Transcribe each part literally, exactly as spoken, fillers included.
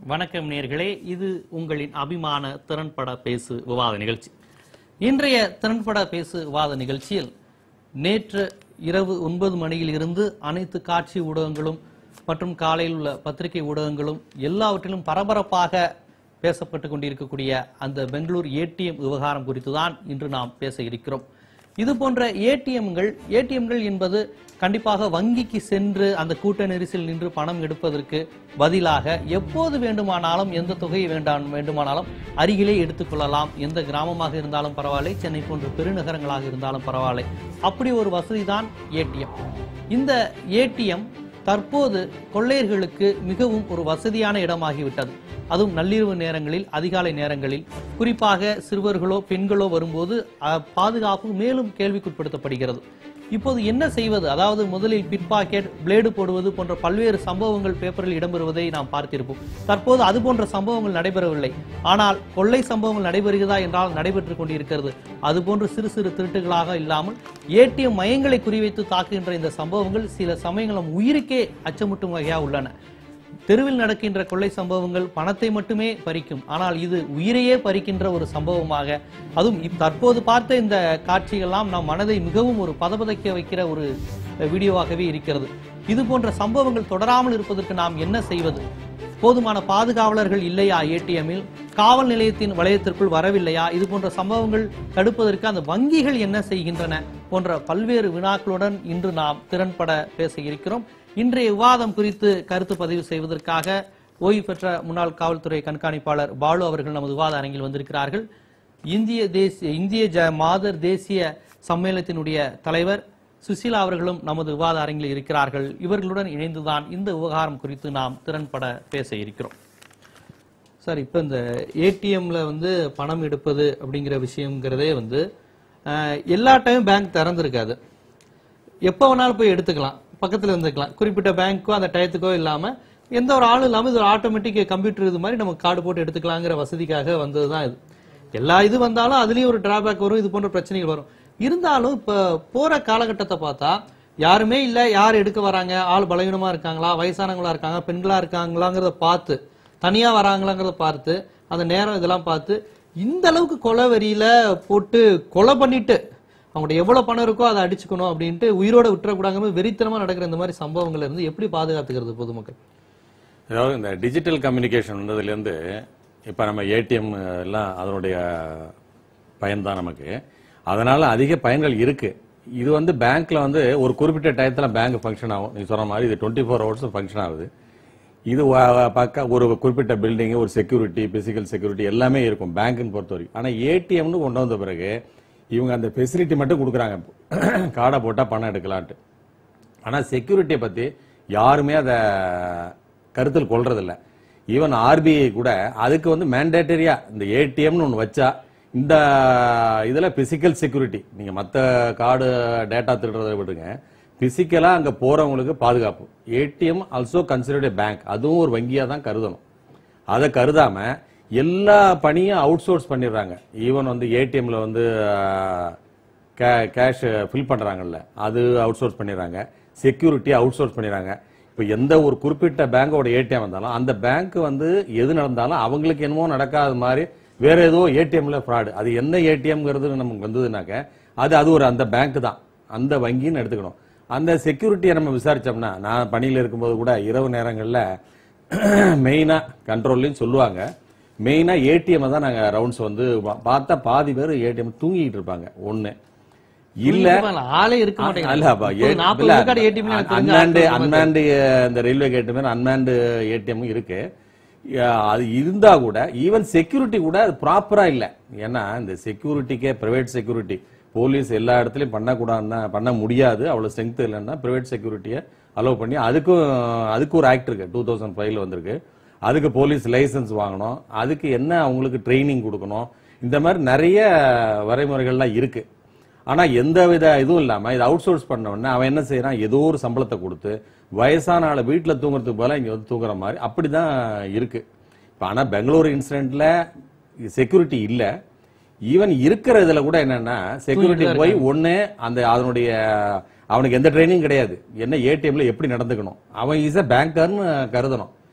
வணக்கம் நேயர்களே, இது உங்களின் அபிமான திறன்பட பேசு விவாத நிகழ்ச்சி. இன்றைய திறன்பட பேசு விவாத நிகழ்ச்சியில் நேற்று இரவு ஒன்பது மணியில் இருந்து அனைத்து காட்சி ஊடகங்களும் மற்றும் காலையில் உள்ள பத்திரிகை ஊடகங்களும் எல்லாவற்றிலும் பரபரப்பாக பேசப்பட்டுக் கொண்டிருக்கக்கூடிய அந்த பெங்களூர் ஏடிஎம் விவகாரம் குறித்து தான் இன்று நாம் பேச இருக்கிறோம். இது போன்ற ஏடிஎம்கள் ஏடிஎம்கள் என்பது கண்டிப்பாக வங்கிக்கு சென்று அந்த கூட்ட நெரிசல் நின்று பணம் எடுப்பதற்கு பதிலாக எப்போது வேண்டுமானாலும் எந்த தொகையை வேண்டாம் வேண்டுமானாலும் அருகிலே எடுத்துக்கொள்ளலாம். எந்த கிராமமாக இருந்தாலும் பரவாயில்லை, சென்னை போன்ற பெருநகரங்களாக இருந்தாலும் பரவாயில்லை. அப்படி ஒரு வசதி தான் ஏடிஎம். இந்த ஏடிஎம் தற்போது கொள்ளையர்களுக்கு மிகவும் ஒரு வசதியான இடமாகிவிட்டது. அதுவும் நள்ளிரவு நேரங்களில், அதிகாலை நேரங்களில், குறிப்பாக சிறுவர்களோ பெண்களோ வரும்போது பாதுகாப்பு மேலும் கேள்விக்குட்படுத்தப்படுகிறது. இப்போது என்ன செய்வது? அதாவது முதலில் பிட் பாக்கெட், பிளேடு போடுவது போன்ற பல்வேறு சம்பவங்கள் பேப்பரில் இடம்பெறுவதை நாம் பார்த்திருப்போம். தற்போது அது போன்ற சம்பவங்கள் நடைபெறவில்லை. ஆனால் கொள்ளை சம்பவங்கள் நடைபெறுகிறதா என்றால் நடைபெற்றுக் கொண்டிருக்கிறது. அதுபோன்று சிறு சிறு திருட்டுகளாக இல்லாமல் ஏடிஎம் மையங்களை குறிவைத்து தாக்குகின்ற இந்த சம்பவங்கள் சில சமயங்களும் உயிருக்கே அச்சமூட்டும் வகையாக உள்ளன. தெருவில் நடக்கின்ற கொள்ளை சம்பவங்கள் பணத்தை மட்டுமே பறிக்கும், ஆனால் இது உயிரையே பறிக்கின்ற ஒரு சம்பவமாக, அதுவும் தற்போது பார்த்த இந்த காட்சிகள்லாம் நம் மனதை மிகவும் ஒரு பதபதைக்க வைக்கிற ஒரு வீடியோவாகவே இருக்கிறது. இது போன்ற சம்பவங்கள் தொடராமல் இருப்பதற்கு நாம் என்ன செய்வது? போதுமான பாதுகாவலர்கள் இல்லையா? ஏடிஎம்மில் காவல் நிலையத்தின் வளையத்திற்குள் வரவில்லையா? இது போன்ற சம்பவங்கள் தடுப்பதற்கு அந்த வங்கிகள் என்ன செய்கின்றன போன்ற பல்வேறு வினாக்களுடன் இன்று நாம் திறன்பட பேச இருக்கிறோம். இன்றைய விவாதம் குறித்து கருத்து பதிவு செய்வதற்காக ஓய்வு பெற்ற முன்னாள் காவல்துறை கண்காணிப்பாளர் பாலு அவர்கள் நமது விவாத அரங்கில் வந்திருக்கிறார்கள். இந்திய தேசிய இந்திய மாதர் தேசிய சம்மேளனத்தினுடைய தலைவர் சுசீலா அவர்களும் நமது விவாத அரங்கில் இருக்கிறார்கள். இவர்களுடன் இணைந்துதான் இந்த விவகாரம் குறித்து நாம் திறன்பட பேச இருக்கிறோம். சார், இப்ப இந்த ஏடிஎம்ல வந்து பணம் எடுப்பது அப்படிங்கிற விஷயம்ங்கிறதே வந்து எல்லா டைமும் பேங்க் திறந்திருக்காது. எப்ப வேணாலும் போய் எடுத்துக்கலாம், பக்கத்துல இருந்துக்கலாம். குறிப்பிட்ட பேங்க்கோ அந்த டயத்துக்கோ இல்லாம எந்த ஒரு ஆளும் இல்லாம இது ஒரு ஆட்டோமேட்டிக் கம்ப்யூட்டர் இது மாதிரி நம்ம கார்டு போட்டு எடுத்துக்கலாங்கிற வசதிக்காக வந்ததுதான் இது. எல்லா இது வந்தாலும் அதுலயும் ஒரு டிராபேக் வரும், இது போன்ற பிரச்சனைகள் வரும். இருந்தாலும் இப்ப போற காலகட்டத்தை பார்த்தா யாருமே இல்ல, யார் எடுக்க வராங்க, ஆள் பலவீனமா இருக்காங்களா, வயசானவங்களா இருக்காங்க, பெண்களா இருக்காங்களாங்கிறத பார்த்து, தனியா வராங்களாங்கிறத பார்த்து, அந்த நேரம் இதெல்லாம் பார்த்து இந்த அளவுக்கு கொலை வரியில போட்டு கொலை பண்ணிட்டு அவங்கள்ட்ட எவ்வளவு பணம் இருக்கோ அதை அடிச்சுக்கணும் அப்படின்ட்டு உயிரோட விட்டுறக்கூடாங்க வெறித்தனமா நடக்கிற இந்த மாதிரி சம்பவங்கள் இருந்து எப்படி பாதுகாத்துக்கிறது பொதுமக்கள்? அதாவது இந்த டிஜிட்டல் கம்யூனிகேஷன் வந்ததுல இருந்து இப்ப நம்ம ஏடிஎம் எல்லாம் அதனுடைய பயன்தான் நமக்கு. அதனால அதிக பயன்கள் இருக்கு. இது வந்து பேங்க்ல வந்து ஒரு குறிப்பிட்ட டயத்துல பேங்க் ஃபங்க்ஷன் ஆகும். நீங்க சொன்ன மாதிரி இது டுவெண்ட்டி ஃபோர் ஹவர்ஸ் ஃபங்க்ஷன் ஆகுது. இது பக்க ஒரு குறிப்பிட்ட பில்டிங், ஒரு செக்யூரிட்டி, பிசிக்கல் செக்யூரிட்டி எல்லாமே இருக்கும் பேங்க்னு பொறுத்த வரைக்கும். ஆனா ஏடிஎம்னு கொண்டு வந்த பிறகு இவங்க அந்த ஃபெசிலிட்டி மட்டும் கொடுக்குறாங்க, கார்டை போட்டா பணம் எடுக்கலான்ட்டு. ஆனா செக்யூரிட்டியை பத்தி யாருமே அதை கருத்தில் கொள்றதில்ல. ஈவன் ஆர்பிஐ கூட அதுக்கு வந்து மேண்டேட்டரியா இந்த ஏடிஎம்னு ஒன்று வச்சா இந்த இதுல பிசிக்கல் செக்யூரிட்டி, நீங்க மற்ற கார்டு டேட்டா திருடுறதை விடுங்க, பிசிக்கலா அங்க போறவங்களுக்கு பாதுகாப்பு. ஏடிஎம் ஆல்சோ கன்சிடர்ட் பேங்க், அதுவும் ஒரு வங்கியா தான் கருதணும். அதை கருதாம எல்லா பணியும் அவுட் சோர்ஸ் பண்ணிடுறாங்க. ஈவன் வந்து ஏடிஎம்ல வந்து கேஷ் ஃபில் பண்றாங்கல்ல, அது அவுட் சோர்ஸ் பண்ணிடுறாங்க. செக்யூரிட்டி அவுட் சோர்ஸ் பண்ணிடுறாங்க. இப்போ எந்த ஒரு குறிப்பிட்ட பேங்கோட ஏடிஎம் வந்தாலும் அந்த பேங்க் வந்து எது நடந்தாலும் அவங்களுக்கு என்னமோ நடக்காத மாதிரி வேற ஏதோ ஏடிஎம்ல ஃப்ராடு. அது என்ன ஏடிஎம்ங்கிறது நமக்கு வந்ததுனாக்க அது அது ஒரு அந்த பேங்க் தான், அந்த வங்கின்னு எடுத்துக்கணும். அந்த செக்யூரிட்டியை நம்ம விசாரிச்சோம்னா, நான் பணியில் இருக்கும்போது கூட இரவு நேரங்களில் மெயினா கண்ட்ரோல்லையும் சொல்லுவாங்க, மெயினா ஏடிஎம் தான் நாங்க ரவுண்ட்ஸ் வந்து பார்த்தா பாதி பேர் ஏடிஎம் தூங்கிட்டு இருப்பாங்க. ஒண்ணு இல்ல ஆளே இருக்க மாட்டேங்குது. அன்மேண்டு அன்மேண்டு இந்த ரயில்வே கேட் மாதிரி அன்மேண்டு ஏடிஎம் இருக்கு. அது இருந்தா கூட ஈவன் செக்யூரிட்டி கூட அது ப்ராப்பரா இல்ல. ஏன்னா இந்த செக்யூரிட்டிக்கே பிரைவேட் செக்யூரிட்டி போலீஸ் எல்லா இடத்துலயும் பண்ணக்கூடாதுன்னா பண்ண முடியாது, அவ்வளவு ஸ்ட்ரென்த் இல்லைன்னா பிரைவேட் செக்யூரிட்டியை அலோவ் பண்ணி அதுக்கும் அதுக்கு ஒரு ஆக்ட் இருக்கு, டூ தௌசண்ட் ஃபைவ்ல வந்திருக்கு. அதுக்கு போலீஸ் லைசன்ஸ் வாங்கணும், அதுக்கு என்ன அவங்களுக்கு ட்ரைனிங் கொடுக்கணும், இந்த மாதிரி நிறைய வரைமுறைகள்லாம் இருக்கு. ஆனா எந்த வித இதுவும் இல்லாம இது அவுட் சோர்ஸ் பண்ண உடனே அவன் என்ன செய்யறான், ஏதோ ஒரு சம்பளத்தை கொடுத்து வயசான ஆளை வீட்டுல தூங்குறதுக்கு போல இங்க வந்து தூங்குற மாதிரி அப்படிதான் இருக்கு. ஆனா பெங்களூர் இன்சிடென்ட்ல செக்யூரிட்டி இல்ல. ஈவன் இருக்கிற இதுல கூட என்னன்னா செக்யூரிட்டி போய் ஒண்ணு அந்த அதனுடைய அவனுக்கு எந்த ட்ரைனிங் கிடையாது, என்ன ஏடிஎம்ல எப்படி நடந்துக்கணும், அவன் இஸ் அ பேங்கர்னு கருதணும்.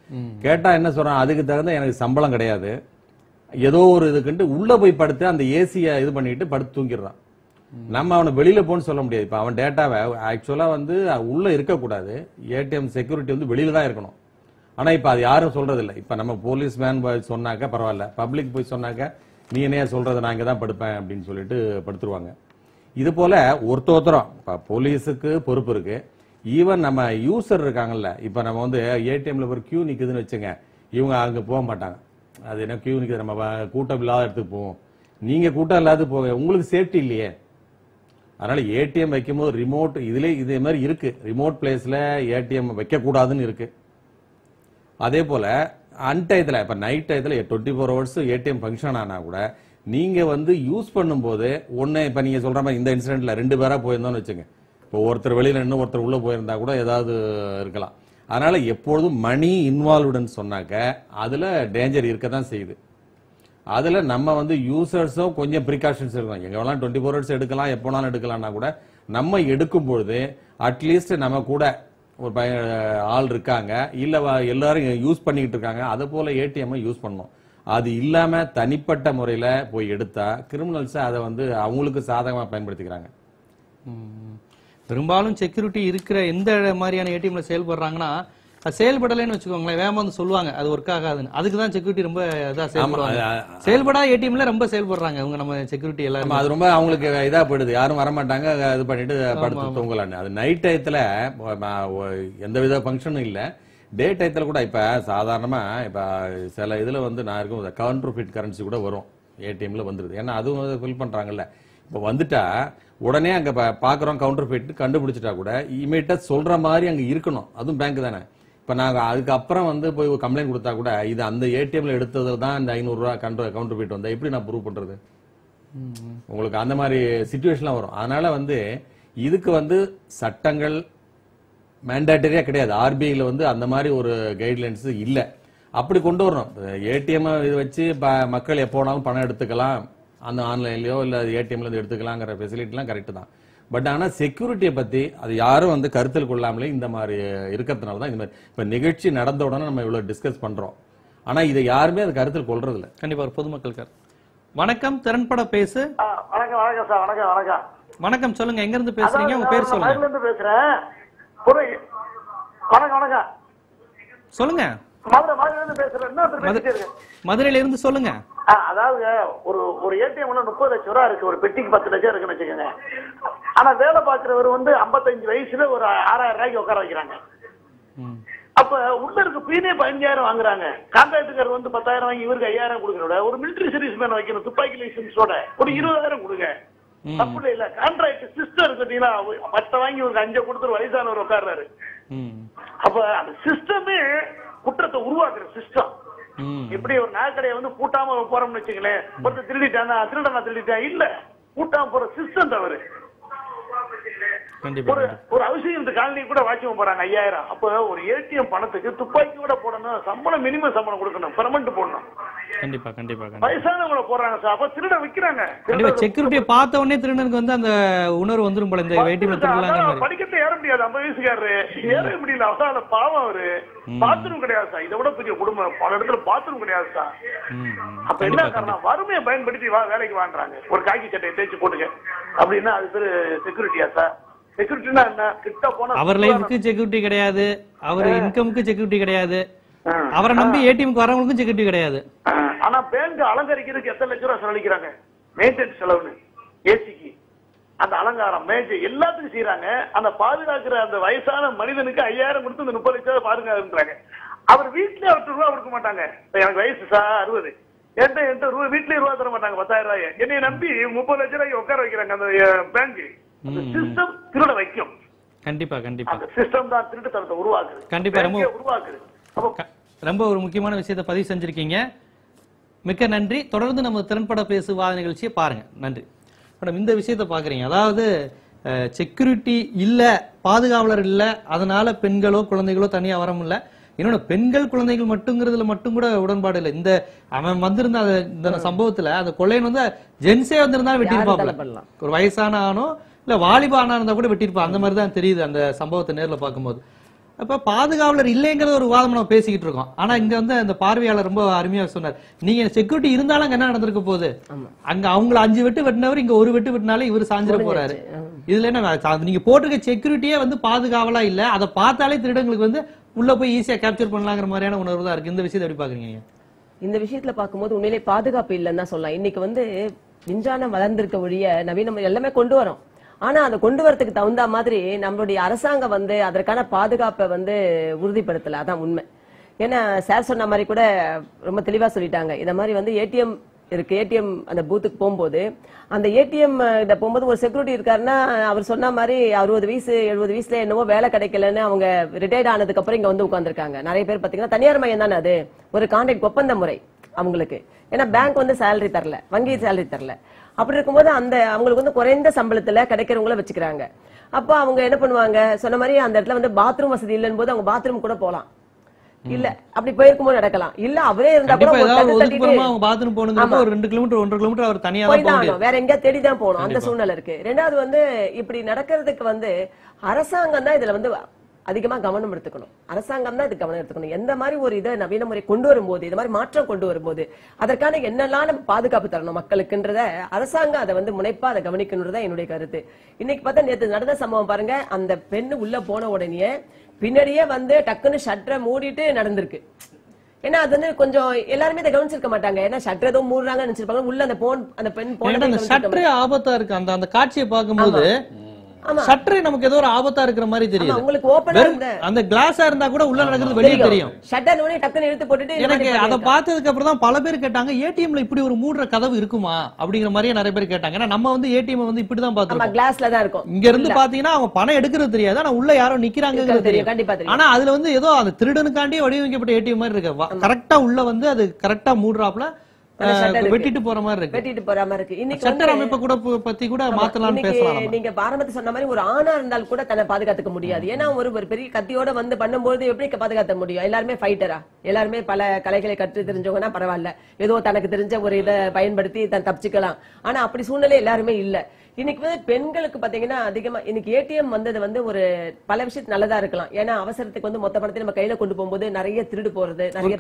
கேட்டா என்ன சொல்றான், அதுக்கு தகுந்த எனக்கு சம்பளம் கிடையாது, ஏதோ ஒரு இதுக்குன்ட்டு உள்ள போய் படுத்து அந்த ஏசியை இது பண்ணிட்டு படுத்து தூங்கிடுறான். நம்ம அவனை வெளியில போன்னு சொல்ல முடியாது. இப்ப அவன் டேட்டாவை ஆக்சுவலா வந்து உள்ள இருக்கக்கூடாது, ஏடிஎம் செக்யூரிட்டி வந்து வெளியில தான் இருக்கணும். ஆனா இப்ப அது யாரும் சொல்றது இல்லை. இப்ப நம்ம போலீஸ் மேன் சொன்னாக்க பரவாயில்ல, பப்ளிக் போய் சொன்னாக்க நீ என்னையா சொல்றது, நான் இங்கதான் படுப்பேன் அப்படின்னு சொல்லிட்டு படுத்துருவாங்க. இது போல ஒருத்த ஒருத்தரும் இப்ப போலீஸுக்கு பொறுப்பு இருக்கு. ஈவன் நம்ம யூசர் இருக்காங்கல்ல, இப்ப நம்ம வந்து ஏடிஎம்ல ஒரு கியூ நிக்குதுன்னு வச்சுங்க, இவங்க அங்க போக மாட்டாங்க. அது என்ன கியூ நிக்குது, நம்ம கூட்டம் இல்லாத இடத்துக்கு போவோம். நீங்க கூட்டம் இல்லாத போக உங்களுக்கு சேஃப்டி இல்லையே. அதனால ஏடிஎம் வைக்கும் போது ரிமோட் இதுல இதே மாதிரி இருக்கு, ரிமோட் பிளேஸ்ல ஏடிஎம் வைக்க கூடாதுன்னு இருக்கு. அதே போல அன்டயத்துல இப்ப நைட் டயத்துல twenty four hours ATM function ஆனா கூட நீங்க வந்து யூஸ் பண்ணும் போது ஒண்ணு, இப்ப நீங்க சொல்ற மாதிரி இந்த இன்சிடென்ட்ல ரெண்டு பேரா போயிருந்தோம்னு வச்சுங்க, இப்போ ஒருத்தர் வெளியில இன்னும் ஒருத்தர் உள்ள போயிருந்தா கூட ஏதாவது இருக்கலாம். அதனால எப்பொழுதும் மணி இன்வால்வ்டுன்னு சொன்னாக்க அதுல டேஞ்சர் இருக்கதான் செய்யுது. அதுல நம்ம வந்து யூசர்ஸும் கொஞ்சம் ப்ரிகாஷன்ஸ் இருக்கணும். எங்க வேணாலும் டுவெண்ட்டி ஃபோர் ஹவர்ஸ் எடுக்கலாம், எப்போனாலும் எடுக்கலாம்னா கூட நம்ம எடுக்கும் பொழுது அட்லீஸ்ட் நம்ம கூட ஒரு ஆள் இருக்காங்க, இல்ல எல்லாரும் யூஸ் பண்ணிக்கிட்டு இருக்காங்க, அது போல ஏடிஎம் யூஸ் பண்ணணும். அது இல்லாம தனிப்பட்ட முறையில போய் எடுத்தா கிரிமினல்ஸ் அதை வந்து அவங்களுக்கு சாதகமா பயன்படுத்திக்கிறாங்க. பெரும்பாலும் செக்யூரிட்டி இருக்கிற எந்த மாதிரியான ஏடிஎம்ல செயல்படுறாங்கன்னா, செயல்படலைன்னு வச்சுக்கோங்களேன், வேகமா வந்து சொல்லுவாங்க அது ஒர்க் ஆகாதுன்னு. அதுக்கு தான் செக்யூரிட்டி ரொம்ப இதா செயல்படுவாங்க. செயல்படா ஏடிஎம்ல ரொம்ப செயல்படுறாங்க அவங்க, நம்ம செக்யூரிட்டி எல்லாம். அது ரொம்ப அவங்களுக்கு இதா போயிடுது, யாரும் வரமாட்டாங்க, இது பண்ணிட்டு படுத்து தூங்கலான்னு. அது நைட் டயத்துல எந்த வித ஃபங்க்ஷனும் இல்ல, டே டயத்துல கூட இப்ப சாதாரணமா இப்ப சில இதுல வந்து நான் இருக்கும் கவுண்டர்ஃபிட் கரன்சி கூட வரும் ஏடிஎம்ல வந்துருது. ஏன்னா அதுவும் ஃபில் பண்றாங்கல்ல. இப்ப வந்துட்டா உடனே அங்க பாக்குறோம் கவுண்டர்ஃபிட் கண்டுபிடிச்சிட்டா கூட இமீடியட்டா சொல்ற மாதிரி அங்க இருக்கணும். அதுவும் பேங்க் தானே. இப்ப நாங்க அதுக்கப்புறம் வந்து போய் கம்ப்ளைண்ட் கொடுத்தா கூட இது அந்த ஏடிஎம்ல எடுத்தது தான் இந்த ஐநூறு ரூபாய் கவுண்டர் ஃபீட் வந்தா எப்படி நான் ப்ரூவ் பண்றது? உங்களுக்கு அந்த மாதிரி சிச்சுவேஷன்லாம் வரும். அதனால வந்து இதுக்கு வந்து சட்டங்கள் மேண்டேட்டரியா கிடையாது. ஆர்பிஐல வந்து அந்த மாதிரி ஒரு கைட்லைன்ஸ் இல்ல. அப்படி கொண்டு வரணும். ஏடிஎம் இது வச்சு மக்கள் எப்போ வேணாலும் பணம் எடுத்துக்கலாம், அந்த ஆன்லைன்லயோ இல்ல ஏடிஎம்ல இருந்து எடுத்துக்கலாங்கிற ஃபெசிலிட்டி எல்லாம் கரெக்ட் தான். பட் ஆனா செக்யூரிட்டியை பத்தி அது யாரும் வந்து கருத்தில் கொள்ளாமலே இந்த மாதிரி இருக்கிறதுனால தான் இந்த மாதிரி இப்ப நிகழ்ச்சி நடந்த உடனே நம்ம இவ்வளவு டிஸ்கஸ் பண்றோம். ஆனா இதை யாருமே அது கருத்தில் கொள்றது இல்ல. கண்டிப்பா ஒரு பொதுமக்கள் கருத்து. வணக்கம், திறன்பட பேசு. வணக்கம் வணக்கம் சார். வணக்கம் வணக்கம் வணக்கம். சொல்லுங்க, எங்க இருந்து பேசுறீங்க, உங்க பேர் சொல்லுங்க. இருந்து பேசுறேன். ஒரு வணக்கம் வணக்கம் சொல்லுங்க. மதுரை மதுரையில இருந்து பேசுறேன். மதுரையில இருந்து சொல்லுங்க. அதாவது ஒரு ஒரு ஏடிஎம்ல முப்பது லட்சம் ரூபா இருக்கு, ஒரு பெட்டிக்கு பத்து லட்சம் இருக்குன்னு வச்சுக்கோங்க. ஆனா வேலை பாக்குறவர் வந்து ஐம்பத்தஞ்சு வயசுல ஒரு ஆறாயிரம் ரூபாய்க்கு உட்கார வைக்கிறாங்க. அப்ப உள்ள இருக்க பீனே பதினஞ்சாயிரம் வாங்குறாங்க. கான்ட்ராக்டர் வந்து பத்தாயிரம் வாங்கி இவருக்கு ஐயாயிரம் கொடுக்கறோட ஒரு மிலிட்டரி சர்வீஸ் மேன் வைக்கணும் துப்பாக்கி லைசன்ஸோட ஒரு இருபதாயிரம் கொடுங்க. அப்படி இல்ல, கான்ட்ராக்ட் சிஸ்டம் இருக்கீங்களா, பத்த வாங்கி ஒரு அஞ்சு கொடுத்து வயசானவர் உட்கார்றாரு. அப்ப அந்த சிஸ்டமே குற்றத்தை உருவாக்குற சிஸ்டம். எப்படி ஒரு நாய்க்கடையை வந்து பூட்டாம போறோம்னு வச்சுங்களேன், ஒருத்தர் திருடிட்டானா திருடனா திருடிட்டா இல்ல, பூட்டாம போற சிஸ்டம் தவறு. ஒரு ஒரு அவசியம் இந்த காலனி கூட வாட்சியம் போறாங்க ஐயாயிரம். அப்ப ஒரு ஏடிஎம் பணத்துக்கு துப்பாக்கி கூட போடணும், சம்பளம் மினிமம் சம்பளம் கொடுக்கணும், பெர்மனன்ட் போடணும். கண்டிப்பா கண்டிப்பா வயசானவங்களை போடுறாங்க சார், அப்ப திருட விக்கிறாங்க. செக்யூரிட்டியை பார்த்த உடனே திருடனுக்கு வந்து அந்த உணர்வு வந்துரும் போல, இந்த ஏடிஎம் திருடலாம். படிக்கட்டு ஏற முடியாது, ஐம்பது வயசுக்காரரு ஏற முடியல, அவசான பாவம் அவரு. பாத்ரூம் கிடையாது சார், இதை விட பெரிய குடும்பம் பல இடத்துல பாத்ரூம் கிடையாது சார். அப்ப என்ன காரணம், வறுமையை பயன்படுத்தி வேலைக்கு வாங்குறாங்க. ஒரு காக்கி சட்டையை தேய்ச்சி போட்டுக்க அப்படின்னா அது பேரு செக்யூரிட்டியா சார்? செக்யூரிட்டினா என்ன, கிட்ட போனா அவர் லைஃப்க்கு செக்யூரிட்டி கிடையாது, அவர் இன்கம்க்கு செக்யூரிட்டி கிடையாது, அவரை நம்பி ஏடிஎம்க்கு வரவங்களுக்கும் செக்யூரிட்டி கிடையாது. ஆனா பேங்க் அலங்கரிக்கிறதுக்கு எத்தனை லட்சம் ரூபாய் செலவழிக்கிறாங்க, மெயின்டெனன்ஸ் செலவுன்னு, ஏசிக்கு அந்த அலங்காரம் மேஜ் எல்லாத்துக்கும் செய்யறாங்க. அந்த பாதுகாக்கிற அந்த வயசான மனிதனுக்கு ஐயாயிரம் கொடுத்து இந்த முப்பது லட்சம் ரூபாய் பாதுகாக்கிறாங்க. அவர் வீட்டுல அவருக்கு ரூபா கொடுக்க மாட்டாங்க. எனக்கு வயசு சார் அறுபது, என்கிட்ட என்கிட்ட ரூபா வீட்லயே ரூபா தர மாட்டாங்க, பத்தாயிரம் ரூபாய் என்னை நம்பி முப்பது லட்சம் ரூபாய் உட்கார வைக்கிறாங்க. அந்த பேங்க் சிஸ்டம் திருட வைக்கும். கண்டிப்பா கண்டிப்பா அந்த சிஸ்டம் தான் திருட்டு தரத்தை உருவாக்குது. கண்டிப்பா ரொம்ப உருவாக்குது. ரொம்ப ஒரு முக்கியமான விஷயத்தை பதிவு செஞ்சிருக்கீங்க, மிக்க நன்றி. தொடர்ந்து நம்ம திறன்பட பேசுவாத நிகழ்ச்சியை பாருங்க. நன்றி மேடம். இந்த விஷயத்த பாக்குறீங்க, அதாவது செக்யூரிட்டி இல்ல, பாதுகாவலர் இல்ல, அதனால பெண்களோ குழந்தைகளோ தனியா வர முடியல. இன்னொன்னு, பெண்கள் குழந்தைகள் மட்டுங்கிறதுல மட்டும் கூட உடன்பாடு இல்லை. இந்த அவன் வந்திருந்த இந்த சம்பவத்துல அந்த கொள்ளையன் வந்து ஜென்ஸே வந்திருந்தா வெட்டிருப்பாப்ல, ஒரு வயசான ஆனோ இல்ல வாலிப ஆனா இருந்தா கூட வெட்டிருப்பா. அந்த மாதிரிதான் தெரியுது அந்த சம்பவத்தை நேர்ல பார்க்கும்போது. அப்ப பாதுகாவலர் இல்லைங்கிற ஒரு விவாதம் நம்ம பேசிக்கிட்டு இருக்கோம். ஆனா இங்க வந்து அந்த பார்வையாளர் ரொம்ப அருமையா சொன்னார். நீங்க செக்யூரிட்டி இருந்தாலும் அங்க என்ன நடந்திருக்க போகுது, அங்க அவங்களை அஞ்சு வெட்டு வெட்டினவர் இங்க ஒரு வெட்டு வெட்டினாலே இவர் சாஞ்சிட போறாரு. இதுல என்ன நீங்க போட்டிருக்க செக்யூரிட்டியே வந்து பாதுகாவலா இல்ல, அதை பார்த்தாலே திருடங்களுக்கு வந்து உள்ள போய் ஈஸியா கேப்சர் பண்ணலாங்கிற மாதிரியான உணர்வு தான் இருக்கு. இந்த விஷயத்தை எப்படி பாக்குறீங்க? இந்த விஷயத்துல பாக்கும்போது உண்மையிலே பாதுகாப்பு இல்லைன்னு தான் சொல்லலாம். இன்னைக்கு வந்து விஞ்ஞானம் வளர்ந்திருக்க ஒழிய நவீனம் எல்லாமே கொண்டு வரோம். ஆனா அதை கொண்டு வரதுக்கு தகுந்த மாதிரி நம்மளுடைய அரசாங்கம் வந்து அதற்கான பாதுகாப்பை வந்து உறுதிப்படுத்தல. அதான் உண்மை. ஏன்னா சார் சொன்ன மாதிரி கூட ரொம்ப தெளிவா சொல்லிட்டாங்க. இந்த மாதிரி வந்து ஏடிஎம் இருக்கு, ஏடிஎம் அந்த பூத்துக்கு போகும்போது அந்த ஏடிஎம் இத போகும்போது ஒரு செக்யூரிட்டி இருக்காருன்னா அவர் சொன்ன மாதிரி அறுபது வயசு எழுபது வயசுல என்னவோ வேலை கிடைக்கலன்னு அவங்க ரிட்டையர்ட் ஆனதுக்கு அப்புறம் இங்க வந்து உட்கார்ந்துருக்காங்க. நிறைய பேர் பாத்தீங்கன்னா தனியார் மையம் தானே அது, ஒரு கான்ட்ராக்ட் ஒப்பந்த முறை அவங்களுக்கு. ஏன்னா பேங்க் வந்து சேலரி தரல, வங்கி சேலரி தரல. அப்படி இருக்கும்போது அந்த அவங்களுக்கு வந்து குறைந்த சம்பளத்துல கிடைக்கிறவங்கள வச்சுக்கிறாங்க. அப்ப அவங்க என்ன பண்ணுவாங்க, சொன்ன மாதிரி அந்த இடத்துல வந்து பாத்ரூம் வசதி இல்லைன்னு போது அவங்க பாத்ரூம் கூட போலாம், இல்ல அப்படி போயிருக்கும்போது நடக்கலாம். இல்ல அவரே இருந்தா கூட பாத்ரூம் போகணுங்கிறப்ப ஒரு ரெண்டு கிலோமீட்டர் ஒன்றரை கிலோமீட்டர் அவர் தனியா போய் வேற எங்கேயா தேடிதான் போகணும், அந்த சூழ்நிலை இருக்கு. ரெண்டாவது வந்து இப்படி நடக்கிறதுக்கு வந்து அரசாங்கம் தான் இதுல வந்து அதிகமா கவனம் எடுத்துக்கணும். அரசாங்கம் தான் இதுக்கு கவனம் எடுத்துக்கணும். எந்த மாதிரி ஒரு இதை நவீன முறை கொண்டு வரும்போது, இந்த மாதிரி மாற்றம் கொண்டு வரும்போது அதற்கான என்னெல்லாம் நம்ம பாதுகாப்பு தரணும் மக்களுக்குன்றத அரசாங்கம் அதை வந்து முனைப்பா அதை கவனிக்கணும்ன்றதான் என்னுடைய கருத்து. இன்னைக்கு பார்த்தா நேற்று நடந்த சம்பவம் பாருங்க, அந்த பெண்ணு உள்ள போன உடனே பின்னாடியே வந்து டக்குன்னு ஷட்டரை மூடிட்டு நடந்திருக்கு. ஏன்னா அது வந்து கொஞ்சம் எல்லாருமே இதை கவனிச்சிருக்க மாட்டாங்க. ஏன்னா ஷட்டர் ஏதோ மூடுறாங்கன்னு நினைச்சிருப்பாங்க. உள்ள அந்த போன் அந்த பெண் போன ஆபத்தா இருக்கு. அந்த அந்த காட்சியை பார்க்கும்போது ஷட்டர் நமக்கு ஏதோ ஒரு ஆபத்தா இருக்கிற மாதிரி தெரியும். உங்களுக்கு ஓபனா இருந்த அந்த கிளாஸா இருந்தா கூட உள்ள நடக்கிறது வெளியே தெரியும். ஷட்டர் உடனே டக்குன்னு இழுத்து போட்டுட்டு எனக்கு அத பார்த்ததுக்கு அப்புறம் தான் பல பேர் கேட்டாங்க, ஏடிஎம்ல இப்படி ஒரு மூடுற கதவு இருக்குமா அப்படிங்கிற மாதிரியே நிறைய பேர் கேட்டாங்க. ஏன்னா நம்ம வந்து ஏடிஎம் வந்து இப்படி தான் பாத்துறோம், கிளாஸ்ல தான் இருக்கும். இங்க இருந்து பாத்தீங்கன்னா அவங்க பணம் எடுக்கிறது தெரியாது, ஆனா உள்ள யாரோ நிக்கிறாங்க தெரியும். கண்டிப்பா தெரியும். ஆனா அதுல வந்து ஏதோ அந்த திருடனுக்காண்டி வடிவமைக்கப்பட்ட ஏடிஎம் மாதிரி இருக்கு. கரெக்டா உள்ள வந்து அது கரெக்டா மூடுறாப்ல வெட்டிட்டு போற மாதிரி இருக்கு. வெட்டிட்டு போற மாதிரி இருக்கு. இன்னைக்கு சட்டர் அமைப்பு கூட பத்தி கூட மாத்தலாம்னு பேசலாம். நீங்க ஆரம்பத்துல சொன்ன மாதிரி ஒரு ஆணா இருந்தால் கூட தன்னை பாதுகாத்துக்க முடியாது. ஏன்னா ஒரு ஒரு பெரிய கத்தியோட வந்து பண்ணும்போது எப்படி பாதுகாத்த முடியும்? எல்லாருமே ஃபைட்டரா, எல்லாருமே பல கலைகளை கற்று தெரிஞ்சவங்கன்னா பரவாயில்ல, ஏதோ தனக்கு தெரிஞ்ச ஒரு இதை பயன்படுத்தி தன் தப்பிச்சுக்கலாம். ஆனா அப்படி சூழ்நிலை எல்லாருமே இல்ல. இன்னைக்கு வந்து பெண்களுக்கு பாத்தீங்கன்னா அதிகமா இன்னைக்கு ஏடிஎம் வந்தது வந்து ஒரு பல விஷயத்து நல்லதா இருக்கலாம். ஏன்னா அவசரத்துக்கு வந்து மொத்த பணத்தை நம்ம கையில கொண்டு போகும்போது நிறைய திருடு போறது, நிறைய